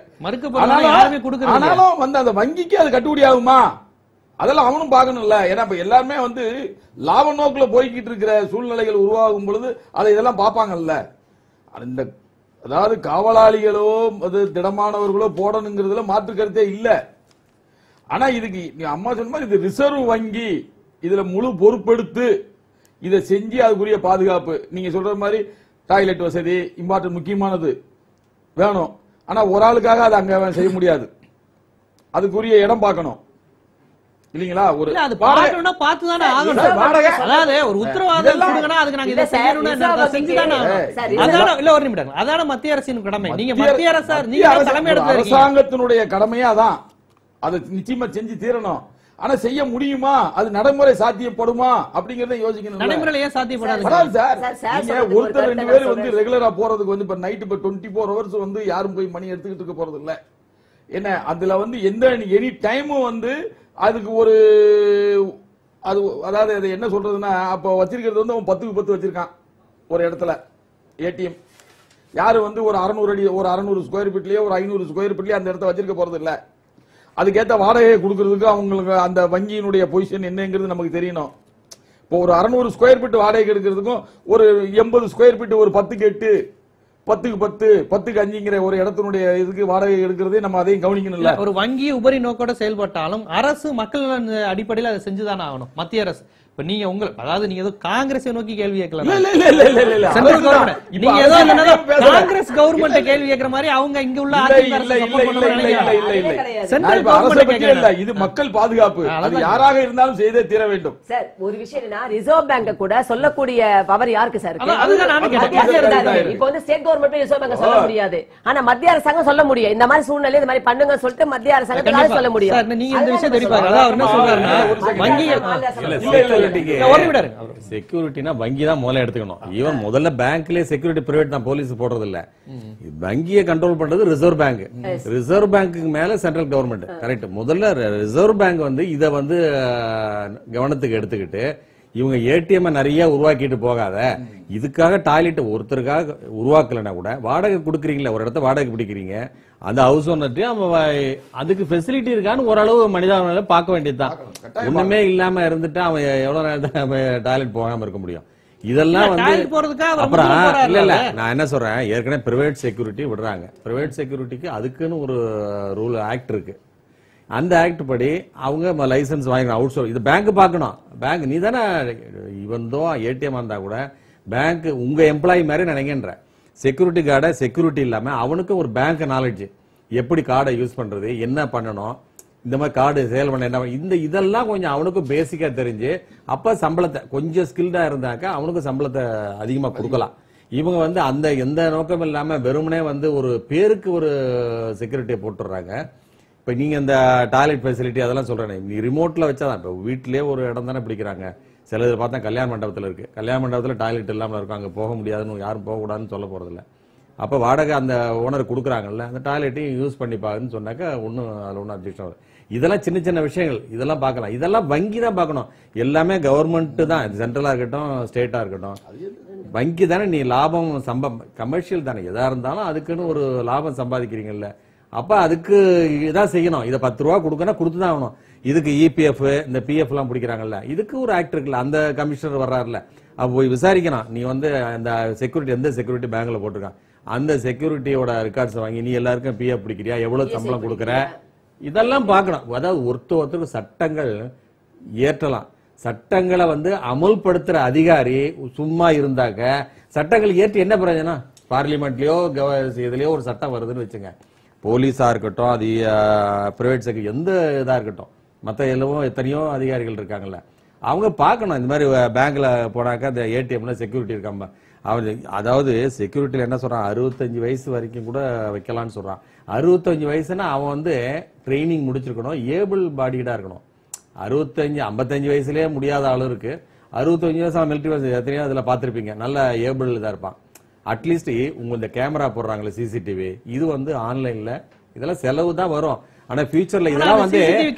ஆனாலும் வந்து அந்த வங்கிக்கு அது கட்டுப்படி ஆகுமா அதெல்லாம் அவனும் பார்க்கணும்ல. ஏன்னா இப்ப எல்லாருமே வந்து லாப நோக்குல போய்கிட்டு இருக்கிற சூழ்நிலைகள் உருவாகும் பொழுது அதை இதெல்லாம் பார்ப்பாங்கல்ல. இந்த அதாவது காவலாளிகளோ அது திடமானவர்களோ போடணுங்கிறதுல மாற்று கருத்தே இல்ல. ஆனா இதுக்கு அம்மா சொன்ன மாதிரி இது ரிசர்வ் வங்கி இதுல முழு பொறுப்பெடுத்து இதை செஞ்சு அதுக்குரிய பாதுகாப்பு நீங்க சொல்ற மாதிரி டாய்லெட் வசதி இம்பார்ட்டன்ட் முக்கியமானது வேணும். ஆனா ஒரு ஆளுக்காக அதை அங்க செய்ய முடியாது. அதுக்குரிய இடம் பார்க்கணும் இல்லீங்களா. ஒரு அது பாக்கணும்னா பார்த்து தானே ஆகணும். அதாவது ஒரு உத்தரவாதம் கொடுங்கனா அதுக்கு நாங்க இத செய்யணும்னு செஞ்சு தானே அதான இல்ல ஒரு நிமிடம் அதான மத்திய அரசின் கடமை. நீங்க மத்திய அரசு நீங்க தலைமை எடுத்து அரசாங்கத்தினுடைய கடமையா தான் அதை நிச்சயமா செஞ்சு தீரணும். ஆனா செய்ய முடியுமா அது நடைமுறை சாத்தியப்படுமா அப்படிங்கறத யோசிக்கணும். நடைமுறையில ஏன் சாத்தியப்படாது சார்? நீங்க ஒருத்தர் ரெண்டு பேர் வந்து ரெகுலரா போறதுக்கு வந்து இப்ப நைட் இப்ப டுவெண்ட்டி ஃபோர் ஹவர்ஸ் வந்து யாரும் போய் மணி எடுத்துக்கிட்டு இருக்க போறது இல்ல. என்ன அதுல வந்து எந்த எனி டைமும் வந்து அதுக்கு ஒரு அது அதாவது அது என்ன சொல்றதுன்னா அப்ப வச்சிருக்கிறது வந்து அவன் பத்துக்கு பத்து வச்சிருக்கான் ஒரு இடத்துல ஏடிஎம். யாரு வந்து ஒரு அறுநூறு அடி ஒரு அறுநூறு ஸ்கொயர் ஃபீட்லயே ஒரு ஐநூறு ஸ்கொயர் ஃபீட்லயே அந்த இடத்த வச்சிருக்க போறது இல்ல. அதுக்கேற்ற வாடகையை கொடுக்கறதுக்கு அவங்களுக்கு அந்த வங்கியினுடைய பொசிஷன் என்னங்கிறது நமக்கு தெரியணும். இப்போ ஒரு அறுநூறு ஸ்கொயர் ஃபீட் வாடகை எடுக்கிறதுக்கும் ஒரு எண்பது ஸ்கொயர் ஃபீட் ஒரு பத்துக்கு எட்டு பத்துக்கு பத்து பத்துக்கு அஞ்சுங்கிற ஒரு இடத்தினுடைய இதுக்கு வாடகை எடுக்கிறதே நம்ம அதையும் கவனிக்கணும். ஒரு வங்கி உபரி நோக்கோட செயல்பட்டாலும் அரசு மக்கள் அடிப்படையில் அதை செஞ்சுதானே ஆகணும். மத்திய அரசு இப்ப நீங்க உங்க அதாவது நீங்க ஏதோ காங்கிரஸை நோக்கி கேள்வி கேட்கல. நீங்க ஏதோ காங்கிரஸ் கவர்மெண்ட் கேள்வி கேட்கிற மாதிரி அவங்க இங்க உள்ள இது மக்கள் பாதுகாப்பு அது யாராக இருந்தாலும் செய்தே தீர வேண்டும். சார் ஒரு விஷயம் என்ன ரிசர்வ் பேங்க் கூட சொல்லக்கூடிய பவர் யாருக்கு சார் இருக்கு? இப்போ வந்து ஸ்டேட் கவர்மெண்ட் ரிசர்வ் பேங்க் சொல்ல முடியாது. ஆனா மத்திய அரசாங்கம் சொல்ல முடியும். இந்த மாதிரி சூழ்நிலை இந்த மாதிரி பண்ணுங்க சொல்லிட்டு மத்திய அரசாங்கத்தால சொல்ல முடியும். நீங்க இந்த விஷயம் தெரிவிப்பாங்க. அதாவது என்ன சொல்றாருன்னா வங்கி செக்யூரிட்டினா வங்கி தான் முதல்ல எடுத்துக்கணும். ஈவன் முதல்ல பேங்க்லயே செக்யூரிட்டி பிரைவேட் தான் போலீஸ் போடுறது இல்ல. வங்கியை கண்ட்ரோல் பண்றது ரிசர்வ் பேங்க். ரிசர்வ் பேங்க்கு மேல சென்ட்ரல் கவர்மெண்ட். கரெக்ட். முதல்ல ரிசர்வ் பேங்க் வந்து இத வந்து கவனத்துக்கு எடுத்துக்கிட்டு இவங்க ஏடிஎம் நிறைய உருவாக்கிட்டு போகாத இதுக்காக டாய்லெட் ஒருத்தருக்காக உருவாக்கலன்னா கூட வாடகை கொடுக்குறீங்களா ஒரு இடத்த வாடகை பிடிக்கிறீங்க அந்த ஹவுஸ் ஓனர்ட்டையும் அதுக்கு ஃபெசிலிட்டி இருக்கான்னு ஓரளவு மனிதாபிமானம் பார்க்க வேண்டியதுதான். ஒண்ணுமே இல்லாம இருந்துட்டு அவன் எவ்வளவு நேரம் டாய்லெட் போகாம இருக்க முடியும். இதெல்லாம் வந்து அப்புறம் இல்ல இல்ல நான் என்ன சொல்றேன் ஏற்கனவே பிரைவேட் செக்யூரிட்டி விடுறாங்க. பிரைவேட் செக்யூரிட்டிக்கு அதுக்குன்னு ஒரு ரூல் ஆக்ட் இருக்கு. அந்த ஆக்ட் படி அவங்க லைசன்ஸ் வாங்கிக்கணும். அவுட் சோர்ஸ் இது பேங்க் பார்க்கணும். பேங்க் நீ தானே இவந்தோ ஏடிஎம் இருந்தா கூட பேங்க் உங்க எம்ப்ளாயி மாதிரி நினைக்கின்ற செக்யூரிட்டி கார்டை செக்யூரிட்டி இல்லாம அவனுக்கு ஒரு பேங்க் நாலேஜ் எப்படி கார்டை யூஸ் பண்றது என்ன பண்ணணும் இந்த மாதிரி கார்டு சேல் பண்ண என்ன இந்த இதெல்லாம் கொஞ்சம் அவனுக்கு பேசிக்கா தெரிஞ்சு அப்ப சம்பளத்தை கொஞ்சம் ஸ்கில்டா இருந்தாக்க அவனுக்கு சம்பளத்தை அதிகமா கொடுக்கலாம். இவங்க வந்து அந்த எந்த நோக்கம் இல்லாம வெறுமனே வந்து ஒரு பேருக்கு ஒரு செக்யூரிட்டியை போட்டுடுறாங்க. இப்ப நீங்க இந்த டாய்லெட் ஃபெசிலிட்டி அதெல்லாம் சொல்றேன் நீ ரிமோட்ல வச்சாதான் இப்ப வீட்லயே ஒரு இடம் தானே பிடிக்கிறாங்க. சில இது பார்த்தா கல்யாண மண்டபத்தில் இருக்கு. கல்யாண மண்டபத்தில் டாய்லெட் இல்லாமல் இருக்கும். அங்கே போக முடியாதுன்னு யாரும் போகக்கூடாதுன்னு சொல்ல போறதில்ல. அப்போ வாடகை அந்த ஓனர் கொடுக்குறாங்கல்ல அந்த டாய்லெட்டையும் யூஸ் பண்ணிப்பாங்கன்னு சொன்னாக்கா ஒன்றும் அதில் ஒன்றும் அப்ஜெக்ஷன் வரும். இதெல்லாம் சின்ன சின்ன விஷயங்கள் இதெல்லாம் பார்க்கலாம். இதெல்லாம் வங்கி தான் பார்க்கணும். எல்லாமே கவர்மெண்ட் தான் சென்ட்ரலா இருக்கட்டும் ஸ்டேட்டா இருக்கட்டும். வங்கி தானே நீ லாபம் சம்பா கமர்ஷியல் தானே எதா இருந்தாலும் அதுக்குன்னு ஒரு லாபம் சம்பாதிக்கிறீங்கல்ல. அப்ப அதுக்கு இதான் செய்யணும். இதை பத்து ரூபா கொடுக்கணும் கொடுத்துதான் ஆகணும். இதுக்கு இபிஎஃப் இந்த பிஎஃப் எல்லாம் பிடிக்கிறாங்கல்ல இதுக்கு ஒரு ஆக்ட் இருக்குல்ல அந்த கமிஷனர் வர்றாருல அப்ப போய் விசாரிக்கணும். நீ வந்து அந்த செக்யூரிட்டி எந்த செக்யூரிட்டி பேங்க்ல போட்டிருக்கான் அந்த செக்யூரிட்டியோட ரெக்கார்ட்ஸ் வாங்கி நீ எல்லாருக்கும் பிஎஃப் பிடிக்கிறியா எவ்வளவு சம்பளம் கொடுக்குற இதெல்லாம் பார்க்கணும். அதாவது ஒருத்தர் ஒருத்தருக்கு சட்டங்கள் ஏற்றலாம். சட்டங்களை வந்து அமுல்படுத்துற அதிகாரி சும்மா இருந்தாக்க சட்டங்கள் ஏற்றி என்ன பிரயோஜனம்? பார்லிமெண்ட்லயோ இதுலயோ ஒரு சட்டம் வருதுன்னு வச்சுங்க போலீஸா இருக்கட்டும் அது பிரைவேட் செக்யூரிட்டி எந்த இதா இருக்கட்டும் மற்ற எல்லவும் எத்தனையோ அதிகாரிகள் இருக்காங்கல்ல அவங்க பார்க்கணும் இந்த மாதிரி பேங்க்ல போனாக்கா அந்த ஏடிஎம்ல செக்யூரிட்டி இருக்காம அவன் அதாவது செக்யூரிட்டியில் என்ன சொல்றான் அறுபத்தஞ்சு வயசு வரைக்கும் கூட வைக்கலாம்னு சொல்றான். அறுபத்தஞ்சு வயசுனா அவன் வந்து ட்ரைனிங் முடிச்சிருக்கணும், ஏபிள் பாடிடா இருக்கணும். அறுபத்தஞ்சு ஐம்பத்தஞ்சு வயசுலயே முடியாத ஆளு இருக்கு. அறுபத்தஞ்சு வயசு மிலிட்டரி வயசு எத்தனையோ அதுல பாத்திருப்பீங்க, நல்ல ஏபிள் இதா இருப்பான். அட்லீஸ்ட் உங்க இந்த கேமரா போடுறாங்களே சிசிடிவி, இது வந்து ஆன்லைன்ல இதெல்லாம் செலவு தான் வரும். ஆனா ஃபியூச்சர்ல இதெல்லாம் வந்து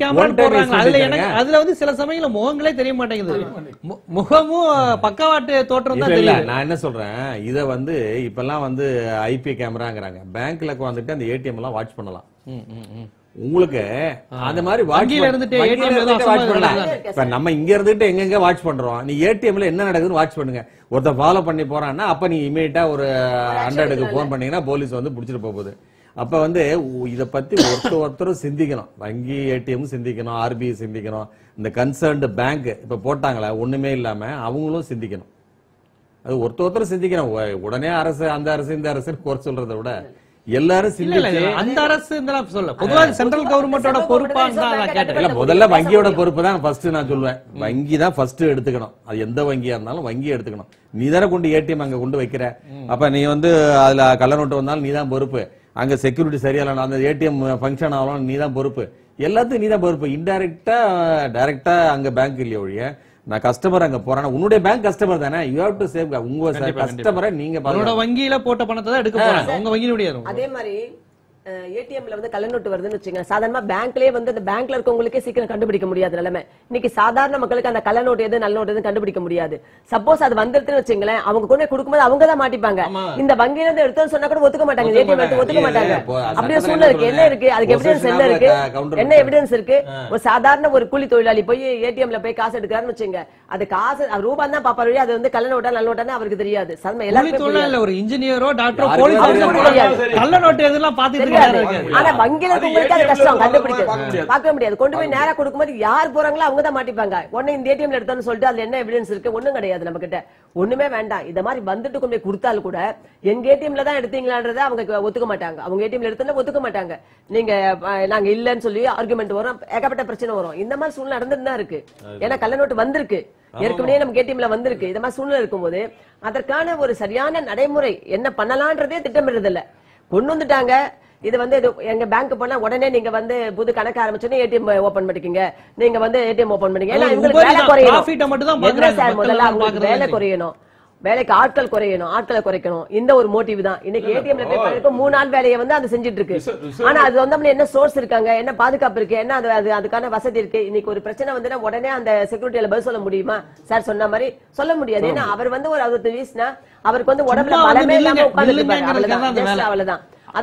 அதுல வந்து சில சமயங்கள முகங்களே தெரிய மாட்டேங்குது, முகமும் பக்கவாட்டு தோற்றம் தான் தெரியல. நான் என்ன சொல்றேன், இத வந்து இப்பெல்லாம் வந்து ஐபி கேமராங்கறாங்க. பேங்க்ல வந்துட்டு அந்த ஏடிஎம் எல்லாம் வாட்ச் பண்ணலாம். உங்களுக்கு அந்த மாதிரி வங்கியில இருந்துட்டு ஏடிஎம் வாட்ச் பண்ணலாம். இப்ப நம்ம இங்க இருந்துட்டு எங்க எங்க வாட்ச் பண்றோம், நீ ஏடிஎம்ல என்ன நடக்குதுன்னு வாட்ச் பண்ணுங்க. ஒருத்தர் ஃபாலோ பண்ணி போறான்னா அப்ப நீ இமீடியட்டா ஒரு ஹண்ட்ரடுக்கு போன் பண்ணீங்கன்னா போலீஸ் வந்து புடிச்சிட்டு போகுது. அப்ப வந்து இத பத்தி ஒருத்தர் ஒருத்தரும் சிந்திக்கணும். வங்கி ஏடிஎம் சிந்திக்கணும், ஆர்பிஐ சிந்திக்கணும், இந்த கன்சர்ன்டு பேங்க் இப்ப போட்டாங்களா ஒண்ணுமே இல்லாம அவங்களும் சிந்திக்கணும். அது ஒருத்தர் ஒருத்தர் சிந்திக்கணும். உடனே அரசு அந்த அரசு இந்த அரசு குறை சொல்றதை விட எல்லாரும் சிந்திச்சு அந்த அரசு சொல்ல பொதுவாக சென்ட்ரல் கவர்மெண்டோட பொறுப்பா கேட்டேன். முதல்ல வங்கியோட பொறுப்பு தான் ஃபர்ஸ்ட் நான் சொல்லுவேன். வங்கி தான் ஃபர்ஸ்ட் எடுத்துக்கணும். அது எந்த வங்கியா இருந்தாலும் வங்கி எடுத்துக்கணும். நீ தானே கொண்டு ஏடிஎம் அங்க கொண்டு வைக்கிற, அப்ப நீ வந்து அதுல கள்ள நோட்டு வந்தாலும் நீ தான் பொறுப்பு. அங்க செக்யூரிட்டி சரியான அந்த ஏடிஎம் ஃபங்க்ஷன் ஆகலாம் நீ தான் பொறுப்பு. எல்லாத்துக்கும் நீ தான் பொறுப்பு. இன்டைரக்டா டைரக்டா அங்க பேங்க் இல்லையே ஒழிய நான் கஸ்டமர் அங்க போறேன், உன்னுடைய பேங்க் கஸ்டமர் தானே, யூ ஹேவ் டு சேவ் உங்க கஸ்டமரை நீங்க வங்கியில போட்ட பணத்தை தான் எடுக்க போறாங்க உங்க வங்கியினுடைய. அதே மாதிரி ஏடிஎம்ல வந்து கள்ள நோட்டு வருதுன்னு வச்சுங்க, சாதாரணமா பேங்க்லயே வந்து அந்த பேங்க்ல இருக்கவங்களுக்கே சீக்கிரம் கண்டுபிடிக்க முடியாத நிலைமை. இன்னைக்கு சாதாரண மக்களுக்கு அந்த கள்ள நோட்டு எது நல்ல நோட்டு எது கண்டுபிடிக்க முடியாது. சப்போஸ் அது வந்துருதுன்னு வச்சுங்களேன், அவங்க கொண்டு கொடுக்கும்போது அவங்க தான் மாட்டிப்பாங்க. இந்த வங்கியில இருந்து எடுத்து சொன்னா கூட ஒத்துக்க மாட்டாங்க, ஏடிஎம் எடுத்து ஒத்துக்க மாட்டாங்க. அப்படியே சூழ்நிலை இருக்கு. என்ன இருக்கு அதுக்கு எவிடன்ஸ் என்ன இருக்கு, என்ன எவிடன்ஸ் இருக்கு? ஒரு சாதாரண ஒரு கூலி தொழிலாளி போய் ஏடிஎம்ல போய் காசு எடுக்கிறாருன்னு வச்சுங்க, அது காசு ரூபா தான் பாப்பாரு, அது வந்து கள்ள நோட்டா நல்ல நோட்டான்னு அவருக்கு தெரியாது. எல்லாருமே ஒரு இன்ஜினியரோ டாக்டரோ போலீஸ் கள்ள நோட்டு எதெல்லாம் பாத்துட்டு வங்கியில உங்களுக்கு அது கஷ்டம் கண்டுபிடிக்க பார்க்க முடியாது. கொண்டு போய் நேரா கொடுக்கும்போது யார் போறாங்களோ அவங்க தான் மாட்டிப்பாங்க. உடனே இந்த ஏடிஎம்ல எடுத்தான்னு சொல்லிட்டு அதுல என்ன எவிடன்ஸ் இருக்கு, ஒண்ணும் கிடையாது நம்ம கிட்ட, ஒண்ணுமே வேண்டாம். இந்த மாதிரி வந்துட்டு கொண்டு போய் கொடுத்தாலும் கூட எங்க ஏடிஎம்ல தான் எடுத்தீங்களான்றத அவங்க ஒத்துக்க மாட்டாங்க. அவங்க ஏடிஎம்ல எடுத்தா ஒத்துக்க மாட்டாங்க. நீங்க நாங்க இல்லன்னு சொல்லி ஆர்குமெண்ட் வரும், ஏகப்பட்ட பிரச்சனை வரும். இந்த மாதிரி சூழ்நிலை நடந்துட்டு தான் இருக்கு. ஏன்னா கள்ள நோட்டு வந்திருக்கு, ஏற்கனவே நமக்கு ஏடிஎம்ல வந்திருக்கு. இந்த மாதிரி சூழ்நிலை இருக்கும்போது அதற்கான ஒரு சரியான நடைமுறை என்ன பண்ணலான்றதே திட்டமிடுறது இல்ல. கொண்டு வந்துட்டாங்க. இது வந்து எங்க பேங்க் போனா உடனே நீங்க வந்து புது கணக்கு ஆரம்பிச்சோன்னே ஏடிஎம் ஓபன் பண்ணிக்கீங்க, நீங்க வந்து ஏடிஎம் ஓபன் பண்ணீங்க. ஏன்னா இவங்களுக்கு வேலை குறையணும், முதல்ல அவங்களுக்கு வேலை குறையணும், வேலைக்கு ஆட்கள் குறையணும், ஆட்களை குறைக்கணும். இந்த ஒரு மோட்டிவ் தான் இன்னைக்கு ஏடிஎம்ல போய் பண்ணிருக்கோம். மூணு நாள் வேலையை வந்து அது செஞ்சுட்டு இருக்கு. ஆனா அது வந்து என்ன சோர்ஸ் இருக்காங்க, என்ன பாதுகாப்பு இருக்கு, என்ன அது அதுக்கான வசதி இருக்கு. இன்னைக்கு ஒரு பிரச்சனை வந்து உடனே அந்த செக்யூரிட்டியில பதில் சொல்ல முடியுமா? சார் சொன்ன மாதிரி சொல்ல முடியாது. ஏன்னா அவர் வந்து ஒரு அறுபது வயசுனா அவருக்கு வந்து உடம்புல பலமே இல்லாம உட்கார்ந்து இருப்பாரு. அவ்வளவுதான் அவ்வளவுதான்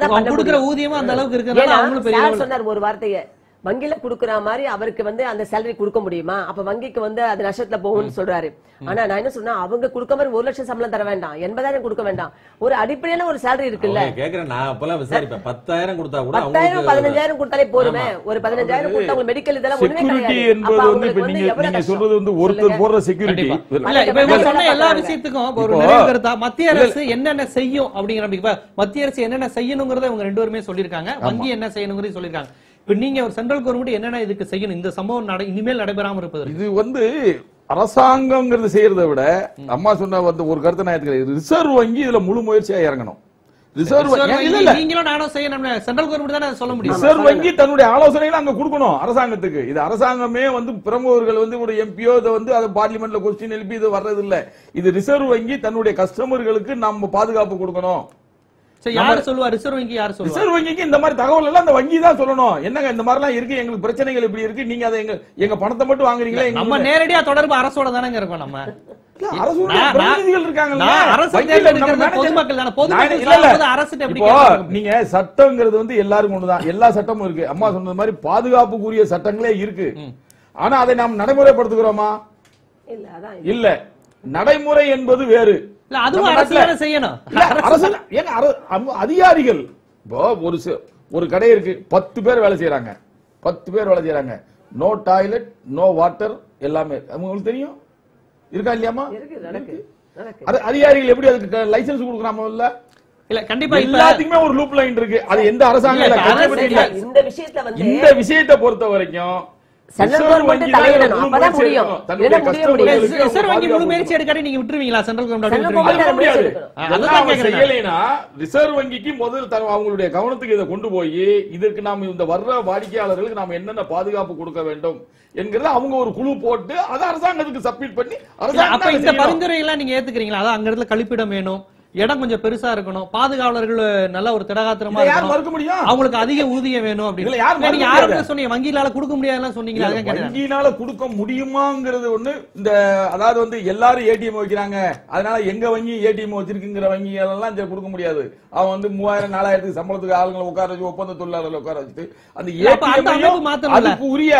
சொன்னார் ஒரு வார்த்தையை, வங்கியில குடுக்கற மாதிரி அவருக்கு வந்து அந்த சேலரி கொடுக்க முடியுமா? அப்ப வங்கிக்கு வந்து அது நஷ்டத்துல போகும்னு சொல்றாரு. ஆனா நான் என்ன சொன்னா, அவங்க கொடுக்க மாதிரி ஒரு லட்சம் சம்பளம் தர வேண்டாம், எண்பதாயிரம் கொடுக்க வேண்டாம், ஒரு அடிப்படையான ஒரு சேலரி இருக்குல்ல. பத்தாயிரம் கொடுத்தா கூட பத்தாயிரம் பதினஞ்சாயிரம் கொடுத்தாலே போதுமே. ஒரு பதினஞ்சாயிரம் கொடுத்தா உங்களுக்கு மெடிக்கல் இதெல்லாம் ஒண்ணுமே கிடையாது. சொல்றது வந்து ஒருத்தர் போடுற செக்யூரிட்டி எல்லா விஷயத்துக்கும் ஒரு நிறைவு கருத்தா மத்திய அரசு என்னென்ன செய்யும் அப்படிங்கிற, மத்திய அரசு என்னென்ன செய்யணுங்கிறத இவங்க ரெண்டு பேருமே சொல்லியிருக்காங்க, வங்கி என்ன செய்யணுங்கிறத சொல்லியிருக்காங்க. இப்ப நீங்க ஒரு சென்ட்ரல் கவர்மெண்ட் என்னென்ன இதுக்கு செய்யணும், இந்த சம்பவம் இனிமேல் நடைபெறாம இருப்பது? இது வந்து அரசாங்கம் செய்யறதை விட அம்மா சொன்ன வந்து ஒரு கருத்தை நான் எடுத்துக்கிறேன், ரிசர்வ் வங்கி இதுல முழு முயற்சியா இறங்கணும். ரிசர்வ் நீங்களும் நானும் செய்யணும், சென்ட்ரல் கவர்மெண்ட் தானே சொல்ல முடியும். ரிசர்வ் வங்கி தன்னுடைய ஆலோசனைகளை அங்க கொடுக்கணும் அரசாங்கத்துக்கு. இது அரசாங்கமே வந்து பிரமுகர்கள் வந்து ஒரு எம்பியோ இதை வந்து அதை பார்லிமெண்ட்ல கொஸ்டின் எழுப்பி இது வர்றது இல்ல. இது ரிசர்வ் வங்கி தன்னுடைய கஸ்டமர்களுக்கு நம்ம பாதுகாப்பு கொடுக்கணும். யாரு சொல்லுவா? ரிசர்வ் வங்கி யாரு சொல்லுவா? ரிசர்வ் வங்கிக்கு இந்த மாதிரி தகவல் எல்லாம் அந்த வங்கி தான் சொல்லணும். என்னங்க இந்த மாதிரி எல்லாம் இருக்கு, எங்களுக்கு பிரச்சனைகள் இப்படி இருக்கு, நீங்க அதை எங்க எங்க பணத்தை மட்டும் வாங்குறீங்களா? நம்ம நேரடியா தொடர்பு அரசோட தானங்க இருக்கோம். நம்ம நீங்க சட்டம்ங்கிறது வந்து எல்லாருக்கும் ஒண்ணுதான், எல்லா சட்டமும் இருக்கு. அம்மா சொன்ன மாதிரி பாதுகாப்புக்குரிய சட்டங்களே இருக்கு. ஆனா அதை நாம் நடைமுறைப்படுத்துகிறோமா? இல்ல. நடைமுறை என்பது வேறு, அதிகாரிகள். ஒரு ஒரு கடை இருக்கு, பத்து பேர் வேலை செய்யறாங்க, பத்து பேர் வேலை செய்யறாங்க, நோ டாய்லெட் நோ வாட்டர் எல்லாமே உங்களுக்கு தெரியும் இருக்கா இல்லையாமா? அதிகாரிகள் எப்படி அதுக்கு லைசன்ஸ் கொடுக்கறாமோ இல்ல? இல்ல கண்டிப்பா எல்லாத்துக்குமே ஒரு லூப் லைன் இருக்கு. அது எந்த அரசாங்கம் இந்த விஷயத்தை வந்து இந்த விஷயத்தை பொறுத்த வரைக்கும் சென்ட்ரல் கவர்மெண்ட் தலையிடணும், அப்பதான் முடியும். இல்ல முடிய முடியாது. ரிசர்வ் வங்கி முழு முயற்சி எடுக்காட்டி நீங்க விட்டுருவீங்களா? சென்ட்ரல் கவர்மெண்ட் சென்ட்ரல் கவர்மெண்ட் முடியாது. அதுதான் கேக்குறேன். செய்யலைனா ரிசர்வ் வங்கிக்கு முதல் அவங்களுடைய கவனத்துக்கு இதை கொண்டு போய் இதற்கு நாம் இந்த வர்ற வாடிக்கையாளர்களுக்கு நாம் என்னென்ன பாதுகாப்பு கொடுக்க வேண்டும் என்கிறத அவங்க ஒரு குழு போட்டு அதை அரசாங்கத்துக்கு சப்மிட் பண்ணி அரசாங்கம் அப்ப இந்த பரிந்துரை எல்லாம் நீங்க ஏத்துக்கிறீங்களா? அதான் அங்க இடத்துல கழிப்பிடம் வேணும், இடம் கொஞ்சம் பெருசா இருக்கணும், பாதுகாவலர்கள் நல்ல ஒரு திடகாத்திரமா இருக்கணும், அவங்களுக்கு அதிக ஊதியம் வேணும் அப்படின்னு நீங்க யாருமே சொன்னீங்க. வங்கியினால கொடுக்க முடியாதுன்னு சொன்னீங்க. வங்கியினால கொடுக்க முடியுமாங்கிறது ஒண்ணு. இந்த அதாவது வந்து எல்லாரும் ஏடிஎம் வைக்கிறாங்க, அதனால எங்க வங்கி ஏடிஎம் வச்சிருக்குங்கிற வங்கி எல்லாம் கொடுக்க முடியாது. அவன் வந்து மூவாயிரம் நாலாயிரத்துக்கு சம்பளத்துக்கு ஆளுங்களை உட்கார வச்சு ஒப்பந்த தொழிலாளர்களை உட்கார வச்சுட்டு அந்த ஏடிஎம் அதுக்கு உரிய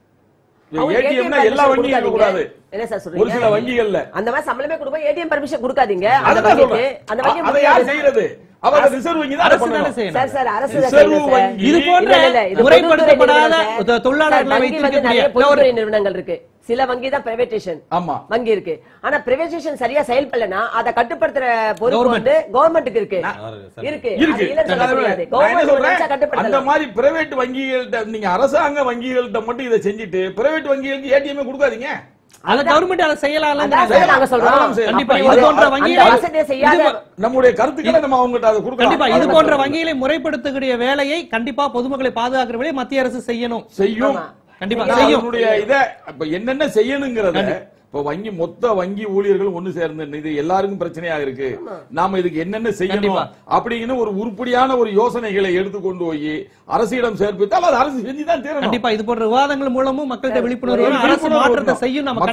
ஏடிஎம்னா எல்லா வங்கியும் இருக்க கூடாது. என்ன சார் சொல்றீங்க? ஒரு சில வங்கிகள்ல அந்த மாதிரி சம்பளமே கொடுப்போம், ஏடிஎம் பர்மிஷன் கொடுக்காதீங்க. அந்த வங்கிக்கு அந்த வங்கி அதை யார் செய்யறது? அவங்க ரிசர்வ் வங்கி தான் பண்ணணும் சார். சார் அரசு தான் செய்யணும். இது போன்ற முறைப்படுத்தப்படாத தொழிலாளர்களை வைத்திருக்கக்கூடிய பொதுத்துறை நிறுவனங்கள் இருக்கு. சில வங்கி தான் பிரைவேடைசேஷன் ஆமா வங்கி இருக்கு. ஆனா பிரைவேடைசேஷன் சரியா செயல்படலனா அதை கட்டுப்படுத்துற பொறுப்பு வந்து கவர்மெண்ட்டுக்கு இருக்கு. இருக்கு இருக்கு. கவர்மெண்ட் அந்த மாதிரி பிரைவேட் வங்கிகள்ட்ட நீங்க அரசாங்க வங்கிகள்ட்ட மட்டும் இதை செஞ்சுட்டு பிரைவேட் வங்கிகளுக்கு ஏடிஎம் கொடுக்காதீங்க. அத கவர்மெண்ட் அத செய்யலாம். நாங்க சொல்றோம் கண்டிப்பா இது போன்ற வங்கிகளை நம்முடைய கருத்துக்களை நம்ம அவங்கட்ட அத கொடுக்கலாம். கண்டிப்பா இது போன்ற வங்கிகளை முறைப்படுத்தக்கூடிய வேலையை கண்டிப்பா பொதுமக்களை பாதுகாக்கிற வேலையை மத்திய அரசு செய்யணும். செய்யும் கண்டிப்பா செய்யும். அவங்களுடைய இத இப்ப என்னென்ன செய்யணுங்கிறத இப்ப வங்கி மொத்த வங்கி ஊழியர்கள் ஒண்ணு சேர்ந்து இது எல்லாருக்கும் பிரச்சனையா இருக்கு, நாம இதுக்கு என்னென்ன செய்யணும் அப்படிங்கிற ஒரு உருப்படியான ஒரு யோசனைகளை எடுத்து கொண்டு போய் அரசிடம் சேர்ப்பித்தால் அது அரசு செஞ்சுதான் தீரணும். கண்டிப்பா இது போன்ற விவாதங்கள் மூலமும் மக்கள்கிட்ட விழிப்புணர்வு அரசு மாற்றத்தை செய்யும். நம்ம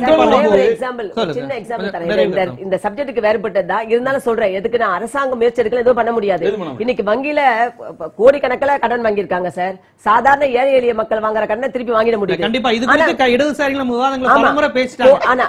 சின்ன எக்ஸாம்பிள் தரேன். இந்த சப்ஜெக்ட்டுக்கு வேறுபட்டதா இருந்தாலும் சொல்றேன். எதுக்கு நான் அரசாங்கம் முயற்சி எடுக்கல எதுவும் பண்ண முடியாது. இன்னைக்கு வங்கியில கோடிக்கணக்கில் கடன் வாங்கியிருக்காங்க சார். சாதாரண ஏழை எளிய மக்கள் வாங்குற கடனை திருப்பி வாங்கிட முடியும். கண்டிப்பா இது குறித்து இடதுசாரிகள் நம்ம விவாதங்களை பலமுறை பேசிட்டாங்க.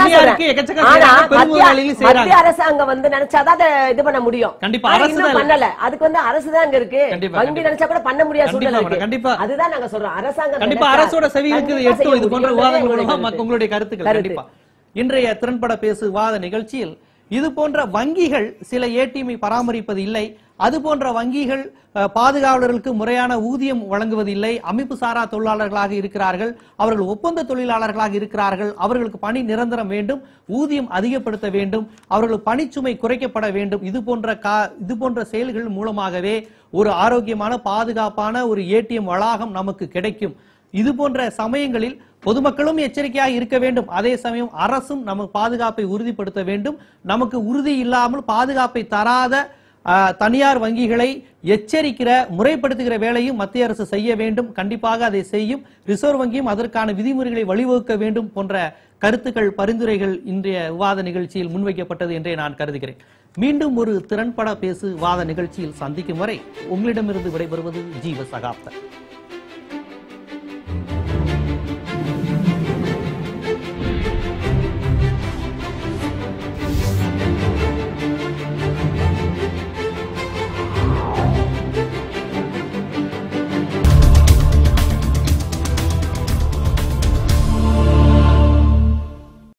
மத்திய அரசாங்கம் வந்து நினைச்சாதான் இது பண்ண முடியும். கண்டிப்பா அரசு பண்ணல. அதுக்கு வந்து அரசு தான் இங்க இருக்கு. வங்கி நினைச்சா கூட பண்ண முடியாது சூழ்நிலை இருக்கு. கண்டிப்பா அதுதான் நாங்க சொல்றோம். அரசாங்கம் கண்டிப்பா அரசோட செவிகளுக்கு எட்டும் இது போன்ற விவாதங்கள் மூலமா உங்களுடைய கருத்துக்கள். கண்டிப்பா இன்றைய திறன்பட பேசு விவாத நிகழ்ச்சியில் இது போன்ற வங்கிகள் சில ஏடிஎம்ஐ பராமரிப்பது இல்லை, அது போன்ற வங்கிகள் பாதுகாவலர்களுக்கு முறையான ஊதியம் வழங்குவதில்லை, அமைப்பு சாரா தொழிலாளர்களாக இருக்கிறார்கள், அவர்கள் ஒப்பந்த தொழிலாளர்களாக இருக்கிறார்கள், அவர்களுக்கு பணி நிரந்தரம் வேண்டும், ஊதியம் அதிகப்படுத்த வேண்டும், அவர்களுக்கு பணிச்சுமை குறைக்கப்பட வேண்டும். இது போன்ற இது போன்ற செயல்கள் மூலமாகவே ஒரு ஆரோக்கியமான பாதுகாப்பான ஒரு ஏடிஎம் வளாகம் நமக்கு கிடைக்கும். இது போன்ற சமயங்களில் பொதுமக்களும் எச்சரிக்கையாக இருக்க வேண்டும். அதே சமயம் அரசும் நமக்கு பாதுகாப்பை உறுதிப்படுத்த வேண்டும். நமக்கு உறுதி இல்லாமல் பாதுகாப்பை தராத தனியார் வங்கிகளை எச்சரிக்கிற முறைப்படுத்துகிற வேலையும் மத்திய அரசு செய்ய வேண்டும். கண்டிப்பாக அதை செய்யும். ரிசர்வ் வங்கியும் அதற்கான விதிமுறைகளை வழிவகுக்க வேண்டும் போன்ற கருத்துக்கள் பரிந்துரைகள் இன்றைய விவாத நிகழ்ச்சியில் முன்வைக்கப்பட்டது என்றே நான் கருதுகிறேன். மீண்டும் ஒரு திறன்பட பேசு விவாத நிகழ்ச்சியில் சந்திக்கும் வரை உங்களிடமிருந்து விடைபெறுவது ஜீவ சகாப்தர்.